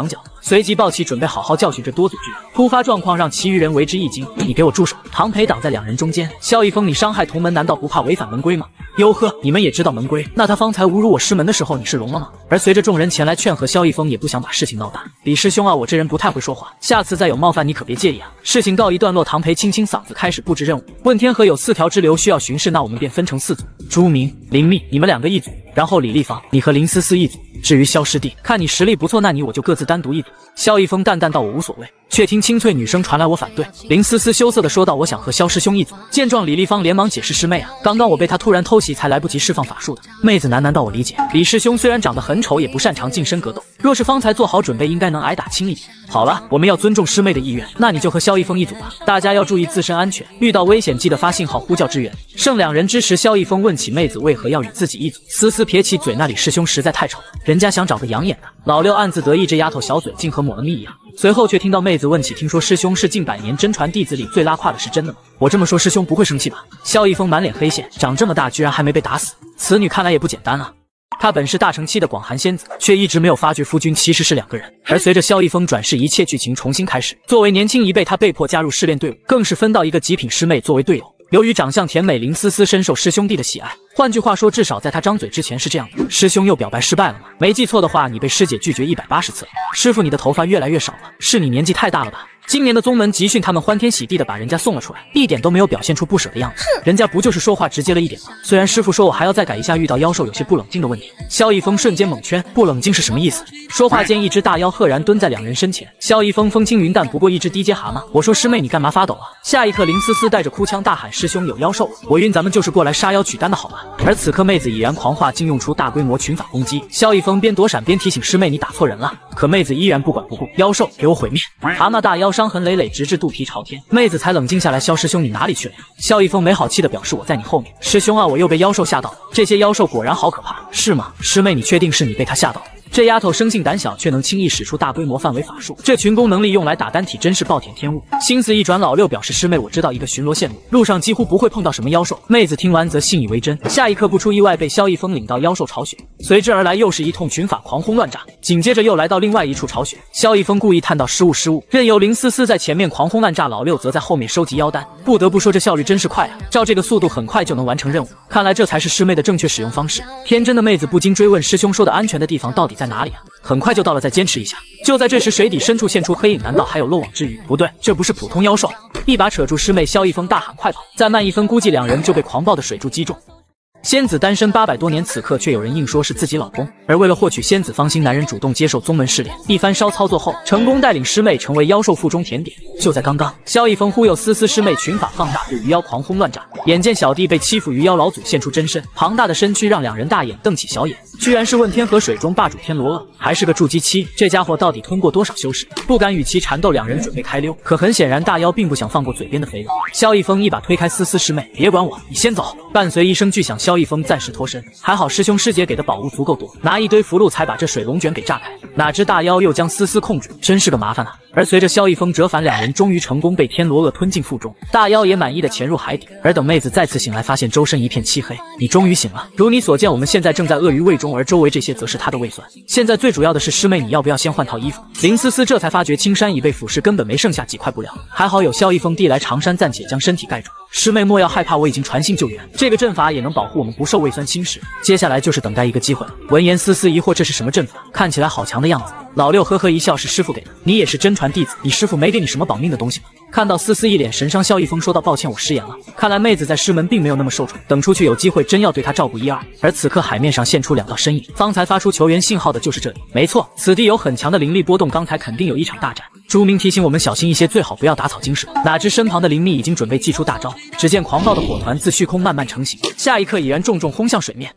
随即抱起准备好好教训这多嘴巨人。突发状况让其余人为之一惊，你给我住手！唐培挡在两人中间，萧逸峰，你伤害同门难道不怕违反门规吗？哟呵，你们也知道门规，那他方才侮辱我师门的时候你是容了吗？而随着众人前来劝和，萧逸峰也不想把事情闹大。李师兄啊，我这人不太会说话，下次再有冒犯你可别介意啊。事情告一段落，唐培清清嗓子开始布置任务。问天河有四条支流需要巡视，那我们便分成四组，朱明、林密，你们两个一组，然后李立芳，你和林思思一组。至于萧师弟，看你实力不错，那你我就各自单独一组。萧逸峰淡淡道：“我无所谓。”却听清脆女声传来：“我反对。”林思思羞涩地说道：“我想和萧师兄一组。”见状，李立芳连忙解释：“师妹啊，刚刚我被他突然偷袭，才来不及释放法术的。”妹子喃喃道：“我理解。李师兄虽然长得很丑，也不擅长近身格斗，若是方才做好准备，应该能挨打轻一点。好了，我们要尊重师妹的意愿，那你就和萧逸峰一组吧。大家要注意自身安全，遇到危险记得发信号呼叫支援。”剩两人支持萧逸峰问起妹子为何要与自己一组，思思撇起嘴：“那李师兄实在太丑了，人家想找个养眼的。”老六暗自得意，这丫头小嘴竟和抹了蜜一样。随后却听到妹子问起：“听说师兄是近百年真传弟子里最拉胯的，是真的吗？”我这么说，师兄不会生气吧？萧逸峰满脸黑线，长这么大居然还没被打死，此女看来也不简单啊。她本是大成期的广寒仙子，却一直没有发觉夫君其实是两个人。而随着萧逸峰转世，一切剧情重新开始。作为年轻一辈，他被迫加入试炼队伍，更是分到一个极品师妹作为队友。由于长相甜美，林思思深受师兄弟的喜爱。换句话说，至少在他张嘴之前是这样的。师兄又表白失败了吗？没记错的话，你被师姐拒绝一百八十次了。师傅，你的头发越来越少了，是你年纪太大了吧？今年的宗门集训，他们欢天喜地的把人家送了出来，一点都没有表现出不舍的样子。人家不就是说话直接了一点吗？虽然师傅说我还要再改一下遇到妖兽有些不冷静的问题。萧逸峰瞬间猛圈，不冷静是什么意思？说话间，一只大妖赫然蹲在两人身前。萧逸峰风轻云淡，不过一只低阶蛤蟆。我说师妹，你干嘛发抖啊？下一刻，林思思带着哭腔大喊：“师兄有妖兽！我晕，咱们就是过来杀妖取丹的好吧？”而此刻，妹子已然狂化，竟用出大规模群法攻击。萧逸峰边躲闪边提醒师妹：“你打错人了。”可妹子依然不管不顾，妖兽给我毁灭！蛤蟆大妖伤痕累累，直至肚皮朝天。妹子才冷静下来：“萧师兄，你哪里去了呀？”萧逸峰没好气的表示：“我在你后面。”师兄啊，我又被妖兽吓到了。这些妖兽果然好可怕，是吗？师妹，你确定是你被他吓到了？这丫头生性胆小，却能轻易使出大规模范围法术，这群攻能力用来打单体，真是暴殄天物。心思一转，老六表示：“师妹，我知道一个巡逻线路，路上几乎不会碰到什么妖兽。”妹子听完则信以为真，下一刻不出意外被萧逸峰领到妖兽巢穴，随之而来又是一通群法狂轰乱炸，紧接着又来到另外一处巢穴。萧逸峰故意探到失误失误，任由林思思在前面狂轰乱炸，老六则在后面收集妖丹。不得不说，这效率真是快啊！照这个速度，很快就能完成任务。看来这才是师妹的正确使用方式。天真的妹子不禁追问：“师兄说的安全的地方到底在哪里啊？”很快就到了，再坚持一下。就在这时，水底深处现出黑影，难道还有漏网之鱼？不对，这不是普通妖兽。一把扯住师妹，萧逸峰大喊：“快跑！”再慢一分，估计两人就被狂暴的水柱击中。仙子单身八百多年，此刻却有人硬说是自己老公。而为了获取仙子芳心，男人主动接受宗门试炼，一番骚操作后，成功带领师妹成为妖兽腹中甜点。就在刚刚，萧逸峰忽悠思思师妹群法放大，对鱼妖狂轰乱炸。眼见小弟被欺负，鱼妖老祖现出真身，庞大的身躯让两人大眼瞪起小眼。居然是问天河水中霸主天罗恶，还是个筑基期，这家伙到底吞过多少修士？不敢与其缠斗，两人准备开溜。可很显然，大妖并不想放过嘴边的肥肉。萧逸峰一把推开思思师妹：“别管我，你先走。”伴随一声巨响，萧逸峰暂时脱身。还好师兄师姐给的宝物足够多，拿一堆符箓才把这水龙卷给炸开。哪知大妖又将思思控制，真是个麻烦啊！而随着萧逸峰折返，两人终于成功被天罗恶吞进腹中。大妖也满意的潜入海底。而等妹子再次醒来，发现周身一片漆黑。你终于醒了，如你所见，我们现在正在鳄鱼胃中，而周围这些则是他的胃酸。现在最主要的是，师妹你要不要先换套衣服？林思思这才发觉青衫已被腐蚀，根本没剩下几块布料。还好有萧逸峰递来长衫，暂且将身体盖住。师妹莫要害怕，我已经传信救援，这个阵法也能保护我们不受胃酸侵蚀。接下来就是等待一个机会了。闻言，思思疑惑这是什么阵法？看起来好强的样子。老六呵呵一笑，是师傅给的。你也是真传弟子，你师傅没给你什么保命的东西吗？看到思思一脸神伤，萧逸峰说道：“抱歉，我失言了。”看来妹子在师门并没有那么受宠，等出去有机会真要对她照顾一二。而此刻海面上现出两道身影，方才发出求援信号的就是这里。没错，此地有很强的灵力波动，刚才肯定有一场大战。朱明提醒我们小心一些，最好不要打草惊蛇。哪知身旁的灵密已经准备祭出大招，只见狂暴的火团自虚空慢慢成型，下一刻已然重重轰向水面。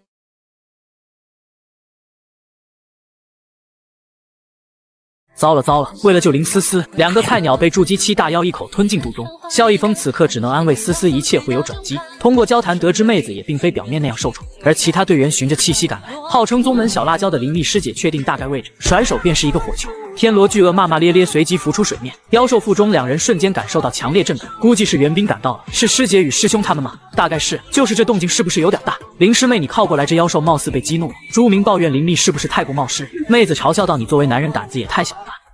糟了糟了！为了救林思思，两个菜鸟被筑基期大妖一口吞进肚中。萧逸峰此刻只能安慰思思，一切会有转机。通过交谈得知，妹子也并非表面那样受宠，而其他队员循着气息赶来。号称宗门小辣椒的灵密师姐确定大概位置，甩手便是一个火球。天罗巨鳄骂骂咧咧，随即浮出水面。妖兽腹中，两人瞬间感受到强烈震感，估计是援兵赶到了。是师姐与师兄他们吗？大概是，就是这动静是不是有点大？林师妹，你靠过来，这妖兽貌似被激怒了。朱明抱怨林密是不是太过冒失？妹子嘲笑道：“你作为男人胆子也太小了吧？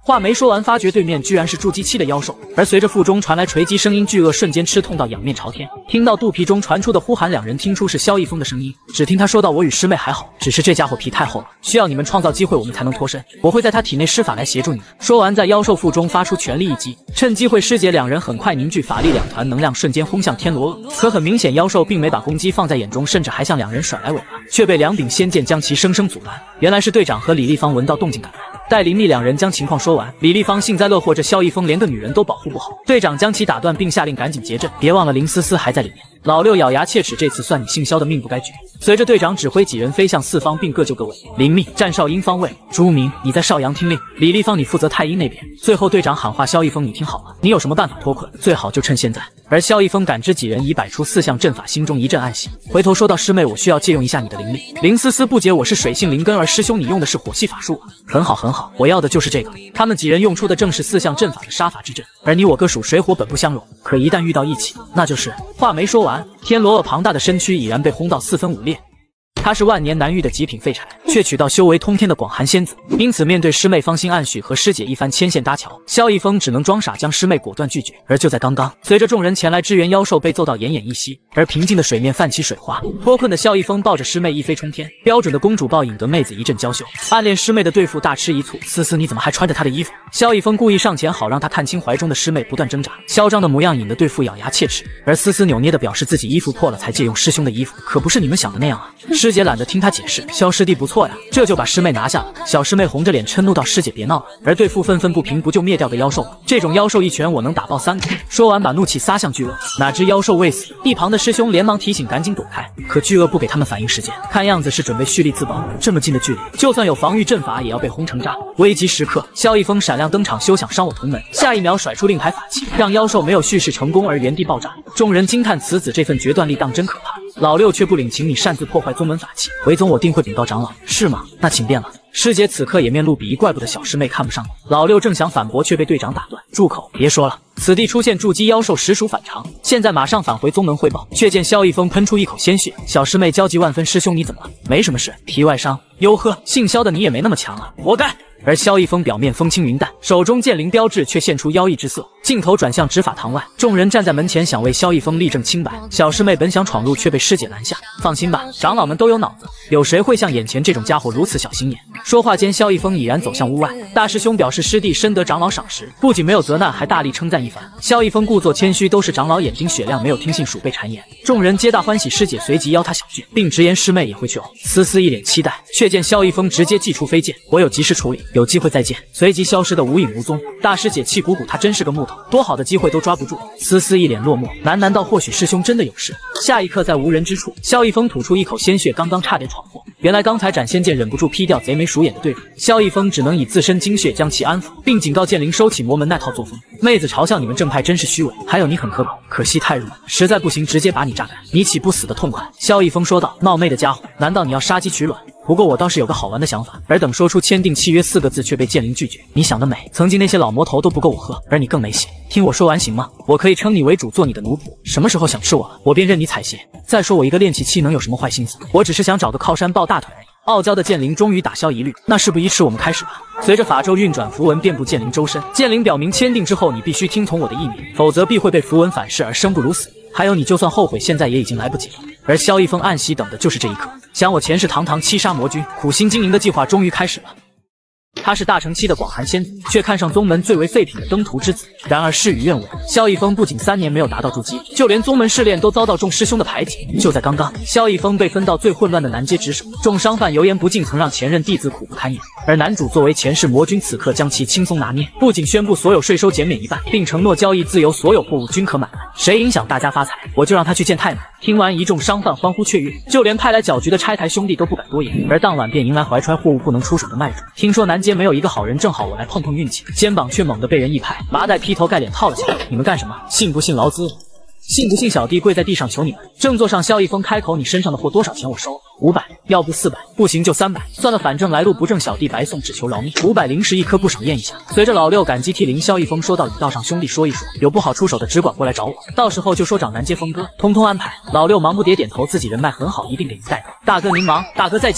话没说完，发觉对面居然是筑基期的妖兽，而随着腹中传来锤击声音，巨鳄瞬间吃痛到仰面朝天。听到肚皮中传出的呼喊，两人听出是萧逸风的声音。只听他说道：“我与师妹还好，只是这家伙皮太厚了，需要你们创造机会，我们才能脱身。我会在他体内施法来协助你们。”说完，在妖兽腹中发出全力一击，趁机会师姐两人很快凝聚法力，两团能量瞬间轰向天罗鳄。可很明显，妖兽并没把攻击放在眼中，甚至还向两人甩来尾巴，却被两柄仙剑将其生生阻断。原来是队长和李立方闻到动静赶来。待林密两人将情况说完，李立方幸灾乐祸，这萧逸风连个女人都保护不好。队长将其打断，并下令赶紧结阵，别忘了林思思还在里面。老六咬牙切齿，这次算你姓萧的命不该绝。随着队长指挥，几人飞向四方，并各就各位。林密站少阴方位，朱明你在少阳听令，李立方你负责太阴那边。最后队长喊话萧逸风，你听好了，你有什么办法脱困，最好就趁现在。而萧逸风感知几人已摆出四项阵法，心中一阵暗喜，回头说道：“师妹，我需要借用一下你的灵力。”林思思不解，我是水性灵根，而师兄你用的是火系法术。很好很好，我要的就是这个。他们几人用出的正是四项阵法的杀法之阵，而你我各属水火本不相容，可一旦遇到一起，那就是……话没说完，天罗鳄庞大的身躯已然被轰到四分五裂。他是万年难遇的极品废柴，却娶到修为通天的广寒仙子，因此面对师妹芳心暗许和师姐一番牵线搭桥，萧逸风只能装傻将师妹果断拒绝。而就在刚刚，随着众人前来支援，妖兽被揍到奄奄一息，而平静的水面泛起水花。脱困的萧逸风抱着师妹一飞冲天，标准的公主抱引得妹子一阵娇羞。暗恋师妹的对付大吃一醋，思思你怎么还穿着她的衣服？萧逸风故意上前，好让她看清怀中的师妹不断挣扎，嚣张的模样引得对付咬牙切齿。而思思扭捏的表示自己衣服破了才借用师兄的衣服，可不是你们想的那样啊！师姐懒得听他解释，萧师弟不错呀，这就把师妹拿下了。小师妹红着脸嗔怒道：“师姐别闹了。”而对付愤愤不平，不就灭掉个妖兽吗？这种妖兽一拳我能打爆三个。说完，把怒气撒向巨鳄，哪知妖兽未死，一旁的师兄连忙提醒，赶紧躲开。可巨鳄不给他们反应时间，看样子是准备蓄力自爆。这么近的距离，就算有防御阵法，也要被轰成渣。危急时刻，萧逸风闪亮登场，休想伤我同门！下一秒甩出令牌法器，让妖兽没有蓄势成功而原地爆炸。众人惊叹此子这份决断力当真可怕。老六却不领情，你擅自破坏宗门法器，回宗我定会禀告长老。是吗？那请便了。师姐此刻也面露鄙夷，怪不得小师妹看不上你。老六正想反驳，却被队长打断：“住口！别说了，此地出现筑基妖兽，实属反常。现在马上返回宗门汇报。”却见萧逸风喷出一口鲜血，小师妹焦急万分：“师兄你怎么了？”“没什么事，皮外伤。”“哟呵，姓萧的你也没那么强啊，活该！”而萧逸风表面风轻云淡，手中剑灵标志却现出妖异之色。镜头转向执法堂外，众人站在门前，想为萧逸风立正清白。小师妹本想闯入，却被师姐拦下。放心吧，长老们都有脑子，有谁会像眼前这种家伙如此小心眼？说话间，萧逸风已然走向屋外。大师兄表示师弟深得长老赏识，不仅没有责难，还大力称赞一番。萧逸风故作谦虚，都是长老眼睛雪亮，没有听信鼠辈谗言。众人皆大欢喜，师姐随即邀他小聚，并直言师妹也会去哦。思思一脸期待，却见萧逸风直接祭出飞剑，我有及时处理，有机会再见。随即消失得无影无踪。大师姐气鼓鼓，他真是个木头，多好的机会都抓不住。思思一脸落寞，喃喃道：“或许师兄真的有事。”下一刻，在无人之处，萧逸风吐出一口鲜血，刚刚差点闯祸。原来刚才斩仙剑忍不住劈掉贼眉鼠眼的对付，萧逸风只能以自身精血将其安抚，并警告剑灵收起魔门那套作风。妹子嘲笑你们正派真是虚伪，还有你很可口，可惜太弱，实在不行直接把你榨干，你岂不死得痛快？萧逸风说道：“闹妹的家伙，难道你要杀鸡取卵？不过我倒是有个好玩的想法。”而等说出签订契约四个字，却被剑灵拒绝。你想得美，曾经那些老魔头都不够我喝，而你更没戏。听我说完行吗？我可以称你为主，做你的奴仆，什么时候想吃我了，我便任你采撷。再说我一个练气期能有什么坏心思？我只是想找个靠山抱大腿而已。傲娇的剑灵终于打消疑虑，那事不宜迟，我们开始吧。随着法咒运转，符文遍布剑灵周身。剑灵表明，签订之后你必须听从我的意命，否则必会被符文反噬而生不如死。还有，你就算后悔，现在也已经来不及了。而萧逸风暗喜等的就是这一刻，想我前世堂堂七杀魔君，苦心经营的计划终于开始了。他是大成期的广寒仙子，却看上宗门最为废品的登徒之子。然而事与愿违，萧逸风不仅三年没有达到筑基，就连宗门试炼都遭到众师兄的排挤。就在刚刚，萧逸风被分到最混乱的南街值守，众商贩油盐不进，曾让前任弟子苦不堪言。而男主作为前世魔君，此刻将其轻松拿捏，不仅宣布所有税收减免一半，并承诺交易自由，所有货物均可买卖。谁影响大家发财，我就让他去见太奶。听完，一众商贩欢呼雀跃，就连派来搅局的拆台兄弟都不敢多言。而当晚便迎来怀揣货物不能出手的卖主。听说南街没有一个好人，正好我来碰碰运气。肩膀却猛地被人一拍，麻袋劈头盖脸套了起来。你们干什么？信不信劳资？信不信小弟跪在地上求你们？正坐上，萧逸风开口：“你身上的货多少钱？我收。五百，要不四百，不行就三百。算了，反正来路不正，小弟白送，只求饶命。五百零食一颗，不赏验一下。”随着老六感激涕零，萧逸风说道：“与道上兄弟说一说，有不好出手的，只管过来找我，到时候就说找南街峰哥，通通安排。”老六忙不迭点头，自己人脉很好，一定给您带头。大哥您忙，大哥再见。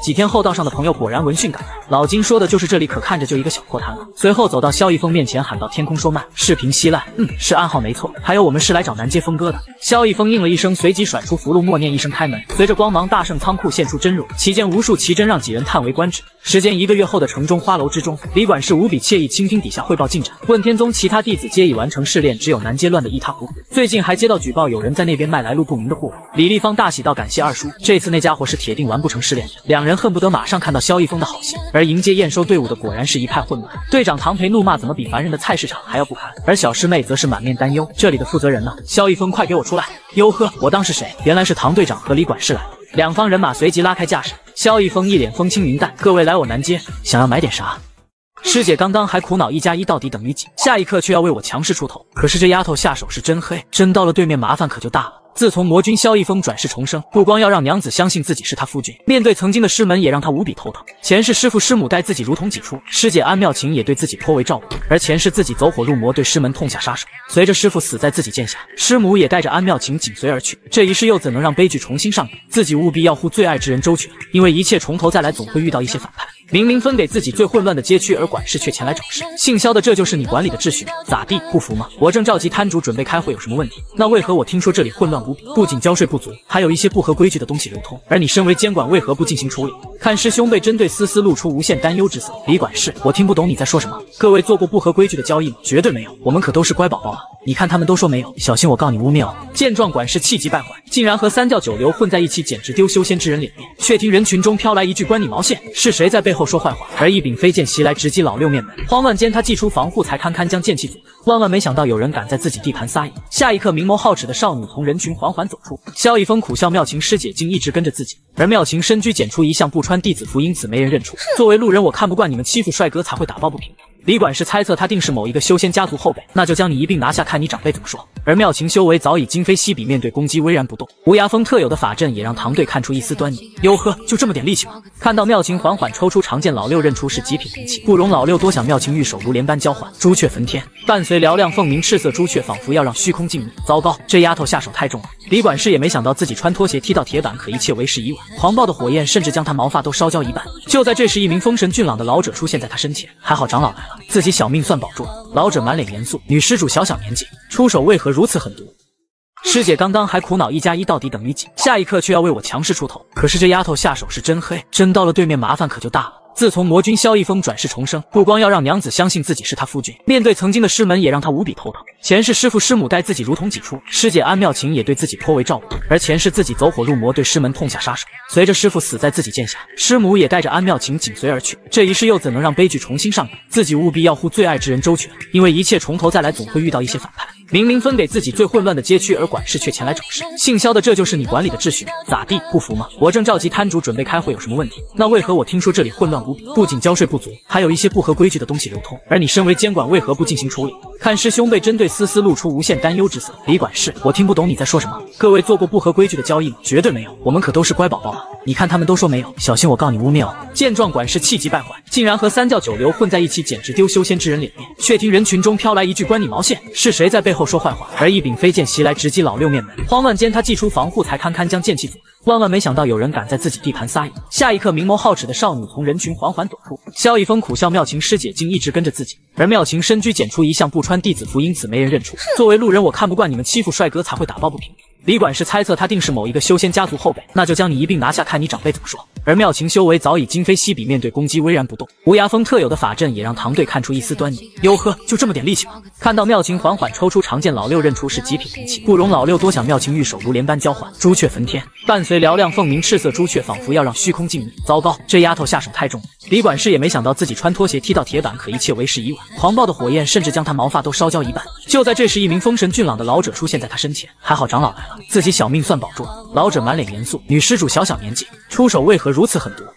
几天后，道上的朋友果然闻讯赶来。老金说的就是这里，可看着就一个小破摊了。随后走到萧逸峰面前，喊道：“天空说慢，视频稀烂。嗯，是暗号没错。还有，我们是来找南街峰哥的。”萧逸峰应了一声，随即甩出符箓，默念一声开门。随着光芒，大圣仓库现出真容，其间无数奇珍让几人叹为观止。时间一个月后的城中花楼之中，李管事无比惬意，倾听底下汇报进展。问天宗其他弟子皆已完成试炼，只有南街乱得一塌糊涂。最近还接到举报，有人在那边卖来路不明的货物。李立方大喜道：“感谢二叔，这次那家伙是铁定完不成试炼的。”两人恨不得马上看到萧逸峰的好戏。而迎接验收队伍的果然是一派混乱。队长唐培怒骂：“怎么比凡人的菜市场还要不堪？”而小师妹则是满面担忧：“这里的负责人呢？萧逸峰，快给我出来！”哟呵，我当是谁？原来是唐队长和李管事来了。两方人马随即拉开架势。萧逸峰一脸风轻云淡：“各位来我南街，想要买点啥？”师姐刚刚还苦恼一加一到底等于几，下一刻却要为我强势出头。可是这丫头下手是真黑，真到了对面麻烦可就大了。自从魔君萧逸峰转世重生，不光要让娘子相信自己是他夫君，面对曾经的师门也让他无比头疼。前世师父师母待自己如同己出，师姐安妙琴也对自己颇为照顾，而前世自己走火入魔，对师门痛下杀手。随着师父死在自己剑下，师母也带着安妙琴紧随而去。这一世又怎能让悲剧重新上演？自己务必要护最爱之人周全，因为一切从头再来，总会遇到一些反派。明明分给自己最混乱的街区，而管事却前来找事。姓萧的，这就是你管理的秩序？咋地，不服吗？我正召集摊主准备开会，有什么问题？那为何我听说这里混乱无比，不仅交税不足，还有一些不合规矩的东西流通？而你身为监管，为何不进行处理？看师兄被针对，丝丝露出无限担忧之色。李管事，我听不懂你在说什么。各位做过不合规矩的交易吗？绝对没有，我们可都是乖宝宝啊！你看他们都说没有，小心我告你污蔑哦！见状，管事气急败坏，竟然和三教九流混在一起，简直丢修仙之人脸面。却听人群中飘来一句：“关你毛线？是谁在背后说坏话？”而一柄飞剑袭来，直击老六面门。慌乱间，他祭出防护，才堪堪将剑气阻。万万没想到有人敢在自己地盘撒野。下一刻，明眸皓齿的少女从人群缓缓走出。萧逸峰苦笑：“妙琴师姐竟一直跟着自己。”而妙琴深居简出一向不穿弟子服，因此没人认出。作为路人，我看不惯你们欺负帅哥，才会打抱不平。李管事猜测他定是某一个修仙家族后辈，那就将你一并拿下，看你长辈怎么说。而妙琴修为早已今非昔比，面对攻击巍然不动。无涯峰特有的法阵也让唐队看出一丝端倪。哟呵，就这么点力气吗？看到妙琴缓缓抽出长剑，老六认出是极品兵器，不容老六多想。妙琴玉手如莲般交换，朱雀焚天，伴随嘹亮凤鸣，赤色朱雀仿佛要让虚空静谧。糟糕，这丫头下手太重了。李管事也没想到自己穿拖鞋踢到铁板，可一切为时已晚。狂暴的火焰甚至将他毛发都烧焦一半。就在这时，一名风神俊朗的老者出现在他身前。还好长老来了，自己小命算保住了。老者满脸严肃：“女施主小小年纪，出手为何如此狠毒？”师姐刚刚还苦恼一加一到底等于几，下一刻却要为我强势出头。可是这丫头下手是真黑，真到了对面麻烦可就大了。自从魔君萧逸峰转世重生，不光要让娘子相信自己是他夫君，面对曾经的师门也让他无比头疼。前世师父师母待自己如同己出，师姐安妙琴也对自己颇为照顾，而前世自己走火入魔，对师门痛下杀手。随着师父死在自己剑下，师母也带着安妙琴紧随而去。这一世又怎能让悲剧重新上演？自己务必要护最爱之人周全，因为一切从头再来，总会遇到一些反派。明明分给自己最混乱的街区，而管事却前来找事。姓萧的，这就是你管理的秩序？咋地，不服吗？我正召集摊主准备开会，有什么问题？那为何我听说这里混乱无比，不仅交税不足，还有一些不合规矩的东西流通？而你身为监管，为何不进行处理？看师兄被针对，丝丝露出无限担忧之色。李管事，我听不懂你在说什么。各位做过不合规矩的交易吗？绝对没有，我们可都是乖宝宝啊！你看他们都说没有，小心我告你污蔑哦！见状，管事气急败坏，竟然和三教九流混在一起，简直丢修仙之人脸面。却听人群中飘来一句：“关你毛线？是谁在背后说坏话？”而一柄飞剑袭来，直击老六面门。慌乱间，他祭出防护，才堪堪将剑气阻。万万没想到有人敢在自己地盘撒野。下一刻，明眸皓齿的少女从人群缓缓走出。萧逸峰苦笑：“妙琴师姐竟一直跟着自己。”而妙琴深居简出一向不穿弟子服，因此没人认出。作为路人，我看不惯你们欺负帅哥，才会打抱不平。李管事猜测他定是某一个修仙家族后辈，那就将你一并拿下，看你长辈怎么说。而妙琴修为早已今非昔比，面对攻击巍然不动。无涯峰特有的法阵也让唐队看出一丝端倪。哟呵，就这么点力气吗？看到妙琴缓缓抽出长剑，老六认出是极品兵器，不容老六多想。妙琴玉手如莲般交换，朱雀焚天，伴随嘹亮凤鸣，赤色朱雀仿佛要让虚空静谧。糟糕，这丫头下手太重了。李管事也没想到自己穿拖鞋踢到铁板，可一切为时已晚。狂暴的火焰甚至将他毛发都烧焦一半。就在这时，一名风神俊朗的老者出现在他身前。还好长老来了，自己小命算保住了。老者满脸严肃：“女施主小小年纪，出手为何如此狠毒？”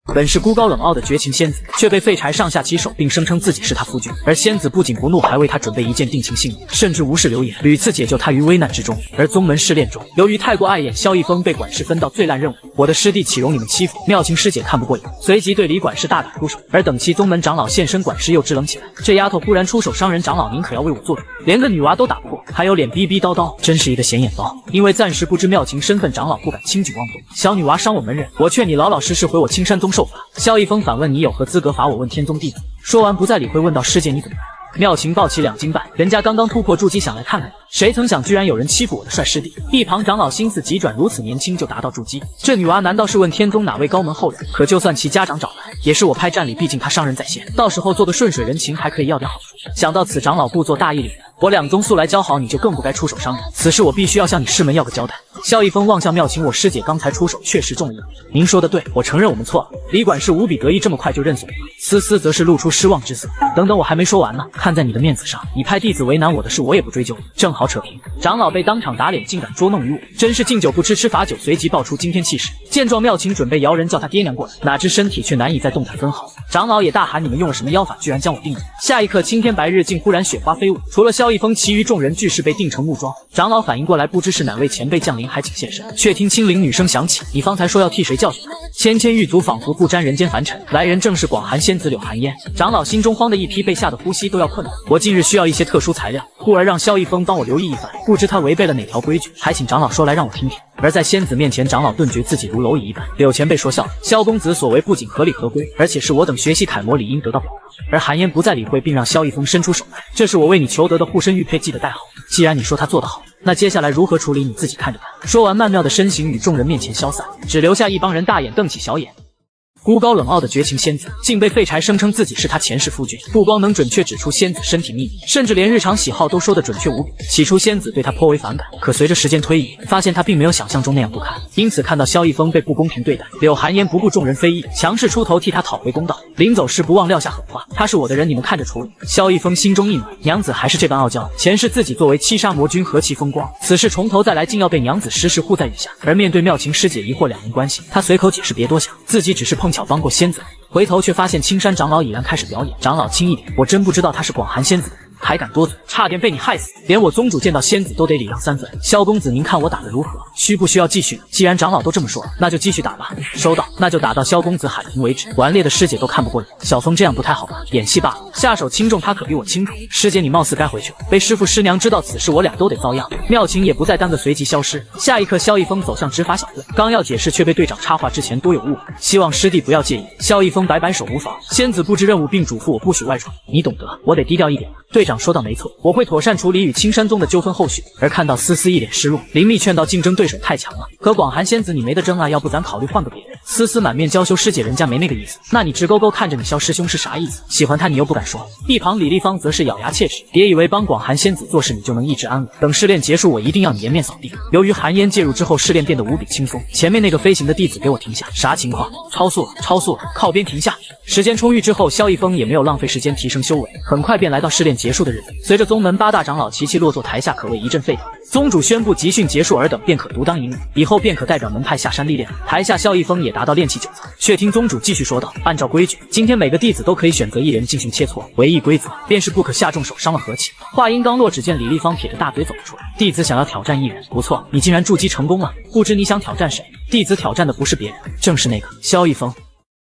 本是孤高冷傲的绝情仙子，却被废柴上下其手，并声称自己是他夫君。而仙子不仅不怒，还为他准备一件定情信物，甚至无视流言，屡次解救他于危难之中。而宗门试炼中，由于太过碍眼，萧逸风被管事分到最烂任务。我的师弟岂容你们欺负？妙琴师姐看不过瘾，随即对李管事大打出手。而等其宗门长老现身，管事又支棱起来。这丫头忽然出手伤人，长老您可要为我做主，连个女娃都打不过，还有脸逼逼叨叨，真是一个显眼包。因为暂时不知妙琴身份，长老不敢轻举妄动。小女娃伤我门人，我劝你老老实实回我青山宗受罚。萧逸风反问：你有何资格罚我？问天宗弟子。说完不再理会，问道：师姐你怎么办？妙琴抱起两斤半，人家刚刚突破筑基，想来看看你，谁曾想居然有人欺负我的帅师弟。一旁长老心思急转，如此年轻就达到筑基，这女娃难道是问天宗哪位高门后人？可就算其家长找来，也是我派战礼，毕竟他伤人在先，到时候做个顺水人情，还可以要点好处。想到此，长老故作大义凛然：我两宗素来交好，你就更不该出手伤人，此事我必须要向你师门要个交代。萧逸风望向妙琴：我师姐刚才出手确实中了一笔，您说的对，我承认我们错了。李管事无比得意，这么快就认怂了。思思则是露出失望之色。等等，我还没说完呢，看在你的面子上，你派弟子为难我的事我也不追究，正好扯平。长老被当场打脸，竟敢捉弄于我，真是敬酒不吃吃罚酒。随即爆出惊天气势。见状，妙琴准备摇人叫他爹娘过来，哪知身体却难以再动弹分毫。长老也大喊：你们用了什么妖法，居然将我定住？下一刻青天白日，竟忽然雪花飞舞，除了萧逸风，其余众人俱是被定成木桩。长老反应过来，不知是哪位前辈降临，还请现身。却听清灵女声响起：你方才说要替谁教训他？芊芊玉足仿佛不沾人间凡尘，来人正是广寒仙子柳寒烟。长老心中慌的一批，被吓得呼吸都要困难。我近日需要一些特殊材料，故而让萧逸风帮我留意一番，不知他违背了哪条规矩，还请长老说来让我听听。而在仙子面前，长老顿觉自己如蝼蚁一般。柳前辈说笑了：萧公子所为不仅合理合规，而且是我等学习楷模理应得到表扬。而寒烟不再理会，并让萧逸风伸出手来：这是我为你求得的护身玉佩，记得戴好。既然你说他做得好，那接下来如何处理你自己看着办。说完，曼妙的身形与众人面前消散，只留下一帮人大眼瞪起小眼。孤高冷傲的绝情仙子，竟被废柴声称自己是他前世夫君，不光能准确指出仙子身体秘密，甚至连日常喜好都说得准确无比。起初仙子对他颇为反感，可随着时间推移，发现他并没有想象中那样不堪，因此看到萧逸风被不公平对待，柳寒烟不顾众人非议，强势出头替他讨回公道。临走时不忘撂下狠话：他是我的人，你们看着处理。萧逸风心中一暖，娘子还是这般傲娇，前世自己作为七杀魔君何其风光，此事从头再来，竟要被娘子时时护在雨下。而面对妙琴师姐疑惑两人关系，他随口解释：别多想，自己只是碰巧帮过仙子。回头却发现青山长老已然开始表演。长老轻一点，我真不知道他是广寒仙子，还敢多嘴，差点被你害死。连我宗主见到仙子都得礼让三分。萧公子您看我打得如何？需不需要继续呢？既然长老都这么说了，那就继续打吧。收到，那就打到萧公子喊停为止。顽劣的师姐都看不过瘾，小风这样不太好吧？演戏罢了，下手轻重他可比我清楚。师姐你貌似该回去了，被师父师娘知道此事，我俩都得遭殃。妙琴也不再耽搁，随即消失。下一刻，萧逸风走向执法小队，刚要解释，却被队长插话：之前多有误会，希望师弟不要介意。萧逸风摆摆手：无妨，仙子布置任务并嘱咐我不许外闯，你懂得，我得低调一点。队长说道：没错，我会妥善处理与青山宗的纠纷后续。而看到思思一脸失落，林密劝道：竞争对手太强了，可广寒仙子你没得争啊，要不咱考虑换个别人。思思满面娇羞：师姐人家没那个意思，那你直勾勾看着你萧师兄是啥意思？喜欢他你又不敢说。一旁李立方则是咬牙切齿：别以为帮广寒仙子做事你就能一直安稳，等试炼结束我一定要你颜面扫地。由于寒烟介入之后，试炼变得无比轻松。前面那个飞行的弟子给我停下！啥情况？超速了，超速了，靠边停下！时间充裕之后，萧逸风也没有浪费时间提升修为，很快便来到试炼结束的日子。随着宗门八大长老齐齐落座，台下可谓一阵沸腾。宗主宣布集训结束，尔等便可独当一面，以后便可代表门派下山历练。台下萧逸风也达到炼气九层，却听宗主继续说道：按照规矩，今天每个弟子都可以选择一人进行切磋，唯一规则便是不可下重手，伤了和气。话音刚落，只见李立方撇着大嘴走了出来。弟子想要挑战一人。不错，你竟然筑基成功了，不知你想挑战谁？弟子挑战的不是别人，正是那个萧逸风。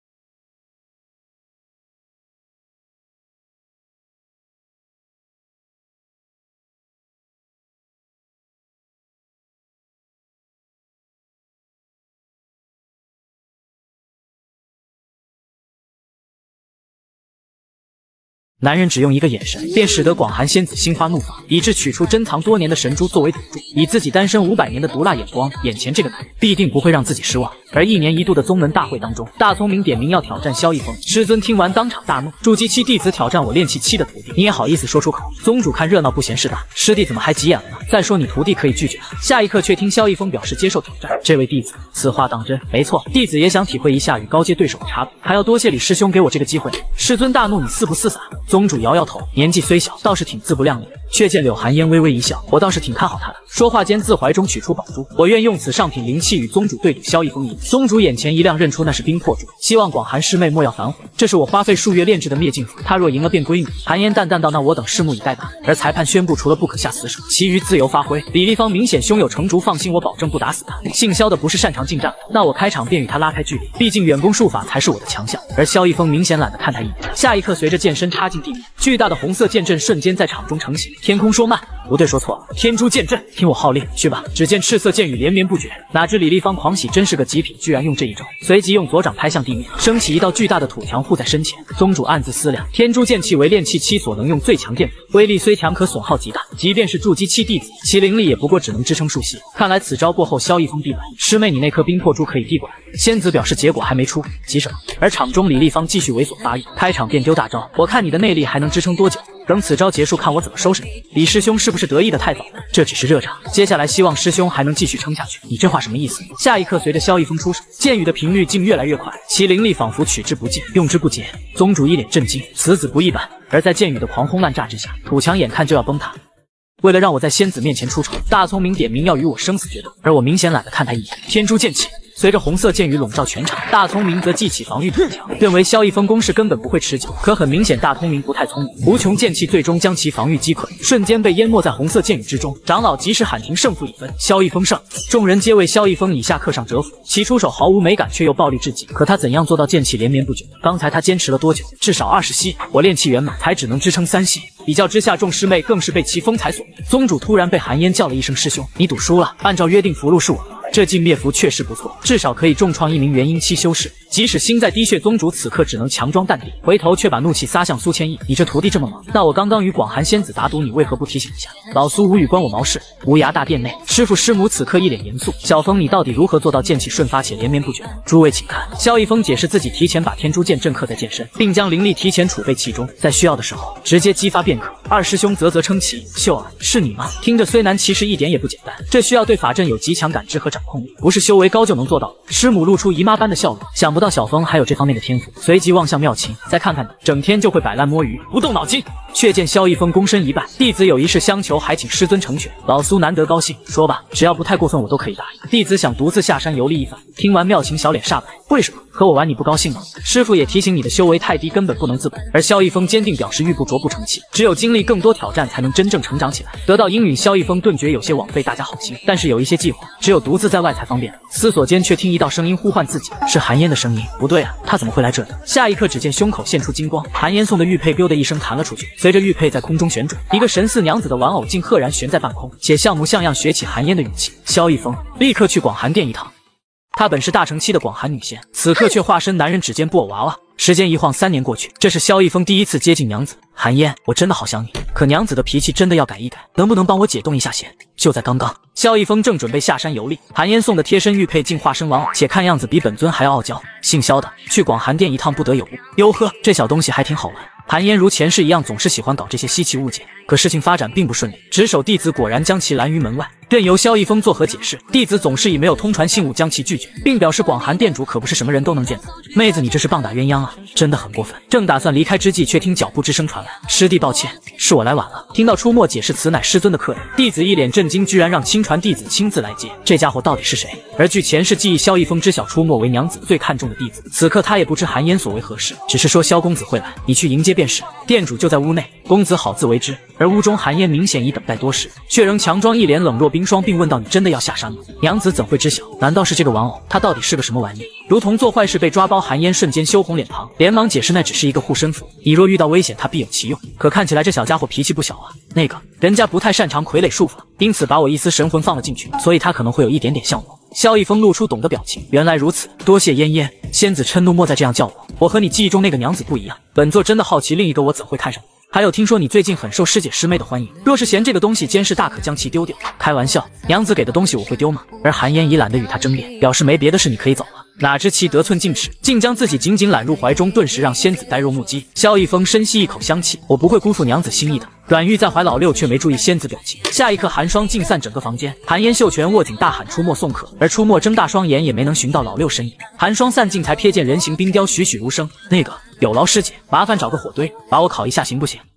男人只用一个眼神，便使得广寒仙子心花怒放，以致取出珍藏多年的神珠作为赌注。以自己单身五百年的毒辣眼光，眼前这个男人必定不会让自己失望。而一年一度的宗门大会当中，大聪明点名要挑战萧逸风，师尊听完当场大怒：筑基期弟子挑战我炼气期的徒弟，你也好意思说出口？宗主看热闹不嫌事大，师弟怎么还急眼了呢？再说你徒弟可以拒绝啊。下一刻却听萧逸风表示接受挑战。这位弟子，此话当真？没错，弟子也想体会一下与高阶对手的差别，还要多谢李师兄给我这个机会。师尊大怒：你似不似散？宗主摇摇头，年纪虽小，倒是挺自不量力。 却见柳寒烟微微一笑，我倒是挺看好他的。说话间，自怀中取出宝珠，我愿用此上品灵器与宗主对赌萧逸风一。宗主眼前一亮，认出那是冰魄珠，希望广寒师妹莫要反悔。这是我花费数月炼制的灭尽符，他若赢了便归你。寒烟淡淡道：那我等拭目以待吧。而裁判宣布，除了不可下死手，其余自由发挥。李立方明显胸有成竹，放心，我保证不打死他。姓萧的不是擅长近战，那我开场便与他拉开距离，毕竟远攻术法才是我的强项。而萧逸风明显懒得看他一眼，下一刻随着剑身插进地面，巨大的红色剑阵瞬间在场中成型。天空说慢，不对，说错了，天诛剑阵，听我号令，去吧！只见赤色剑雨连绵不绝，哪知李立方狂喜真是个极品，居然用这一招，随即用左掌拍向地面，升起一道巨大的土墙护在身前。宗主暗自思量，天诛剑气为炼气期所能用最强剑法，威力虽强，可损耗极大，即便是筑基期弟子，其灵力也不过只能支撑数息。看来此招过后，萧逸风闭门，师妹你那颗冰魄珠可以递过来。仙子表示结果还没出，急什么？而场中李立方继续猥琐发育，开场便丢大招，我看你的内力还能支撑多久？等此招结束，看我怎么收拾你！李师兄是不是得意的太早了？这只是热场，接下来希望师兄还能继续撑下去。你这话什么意思？下一刻，随着萧逸风出手，剑雨的频率竟越来越快，其灵力仿佛取之不尽，用之不竭。宗主一脸震惊，此子不一般。而在剑雨的狂轰滥炸之下，土墙眼看就要崩塌。为了让我在仙子面前出丑，大聪明点名要与我生死决斗，而我明显懒得看他一眼。天诛剑气。随着红色剑雨笼罩全场，大聪明则记起防御土墙，认为萧逸风攻势根本不会持久。可很明显，大聪明不太聪明，无穷剑气最终将其防御击溃，瞬间被淹没在红色剑雨之中。长老及时喊停，胜负已分，萧逸风胜。众人皆为萧逸风以下刻上折符，其出手毫无美感，却又暴力至极。可他怎样做到剑气连绵不绝？刚才他坚持了多久？至少二十息，我炼气圆满，才只能支撑三息。比较之下，众师妹更是被其风采所迷。宗主突然被寒烟叫了一声师兄，你赌输了，按照约定，符箓是我的。这记灭符确实不错，至少可以重创一名元婴期修士。即使心在滴血，宗主此刻只能强装淡定，回头却把怒气撒向苏千亿。你这徒弟这么猛，那我刚刚与广寒仙子打赌，你为何不提醒一下？老苏无语，关我毛事。无涯大殿内，师父师母此刻一脸严肃。小风，你到底如何做到剑气瞬发且连绵不绝？诸位请看。萧逸风解释自己提前把天诛剑阵刻在剑身，并将灵力提前储备其中，在需要的时候直接激发便可。二师兄啧啧称奇，秀儿是你吗？听着虽难，其实一点也不简单。这需要对法阵有极强感知和掌控力，不是修为高就能做到的。师母露出姨妈般的笑容，想不到小风还有这方面的天赋，随即望向妙琴，再看看你，整天就会摆烂摸鱼，不动脑筋。却见萧逸风躬身一拜，弟子有一事相求，还请师尊成全。老苏难得高兴，说吧，只要不太过分，我都可以答应。弟子想独自下山游历一番。听完妙琴小脸煞白，为什么？和我玩你不高兴吗？师傅也提醒你的修为太低，根本不能自保。而萧逸风坚定表示，玉不琢不成器，只有经历更多挑战，才能真正成长起来。得到应允，萧逸风顿觉有些枉费大家好心，但是有一些计划，只有独自在外才方便。思索间，却听一道声音呼唤自己，是寒烟的声音。不对啊，他怎么会来这的？下一刻，只见胸口现出金光，寒烟送的玉佩 biu 的一声弹了出去，随着玉佩在空中旋转，一个神似娘子的玩偶竟赫然悬在半空，且像模像样学起寒烟的语气。萧逸风立刻去广寒殿一趟。她本是大成期的广寒女仙，此刻却化身男人指尖布偶娃娃。时间一晃，三年过去，这是萧逸风第一次接近娘子。寒烟，我真的好想你，可娘子的脾气真的要改一改，能不能帮我解冻一下弦？就在刚刚，萧逸风正准备下山游历，寒烟送的贴身玉佩竟化身玩偶，且看样子比本尊还要傲娇。姓萧的，去广寒殿一趟不得有误。哟呵，这小东西还挺好玩。寒烟如前世一样，总是喜欢搞这些稀奇物件，可事情发展并不顺利，值守弟子果然将其拦于门外，任由萧逸风作何解释。弟子总是以没有通传信物将其拒绝，并表示广寒殿主可不是什么人都能见的。妹子，你这是棒打鸳鸯啊，真的很过分。正打算离开之际，却听脚步之声传来，师弟抱歉，是我来晚了。听到出没解释此乃师尊的客人，弟子一脸震惊，居然让亲传弟子亲自来接，这家伙到底是谁？而据前世记忆，萧逸风知晓出没为娘子最看重的弟子，此刻他也不知寒烟所为何事，只是说萧公子会来，你去迎接便是。店主就在屋内，公子好自为之。而屋中寒烟明显已等待多时，却仍强装一脸冷若冰霜，并问道：“你真的要下山吗？”娘子怎会知晓？难道是这个玩偶？他到底是个什么玩意？如同做坏事被抓包，寒烟瞬间羞红脸庞，连忙解释那只是一个护身符，你若遇到危险，它必有其用。可看起来这小家伙脾气不小啊。那个人家不太擅长傀儡术法，因此把我一丝神魂放了进去，所以他可能会有一点点像我。萧逸风露出懂的表情，原来如此，多谢嫣嫣。仙子嗔怒，莫再这样叫我，我和你记忆中那个娘子不一样。本座真的好奇，另一个我怎会看上你？还有听说你最近很受师姐师妹的欢迎，若是嫌这个东西监视，大可将其丢掉。开玩笑，娘子给的东西我会丢吗？而寒烟已懒得与他争辩，表示没别的事，你可以走了。哪知其得寸进尺，竟将自己紧紧揽入怀中，顿时让仙子呆若木鸡。萧逸风深吸一口香气，我不会辜负娘子心意的。阮玉在怀老六，却没注意仙子表情。下一刻，寒霜尽散整个房间，寒烟秀拳握紧大喊出没送客，而出没睁大双眼也没能寻到老六身影。寒霜散尽，才瞥见人形冰雕栩栩如生。那个有劳师姐，麻烦找个火堆把我烤一下行不行？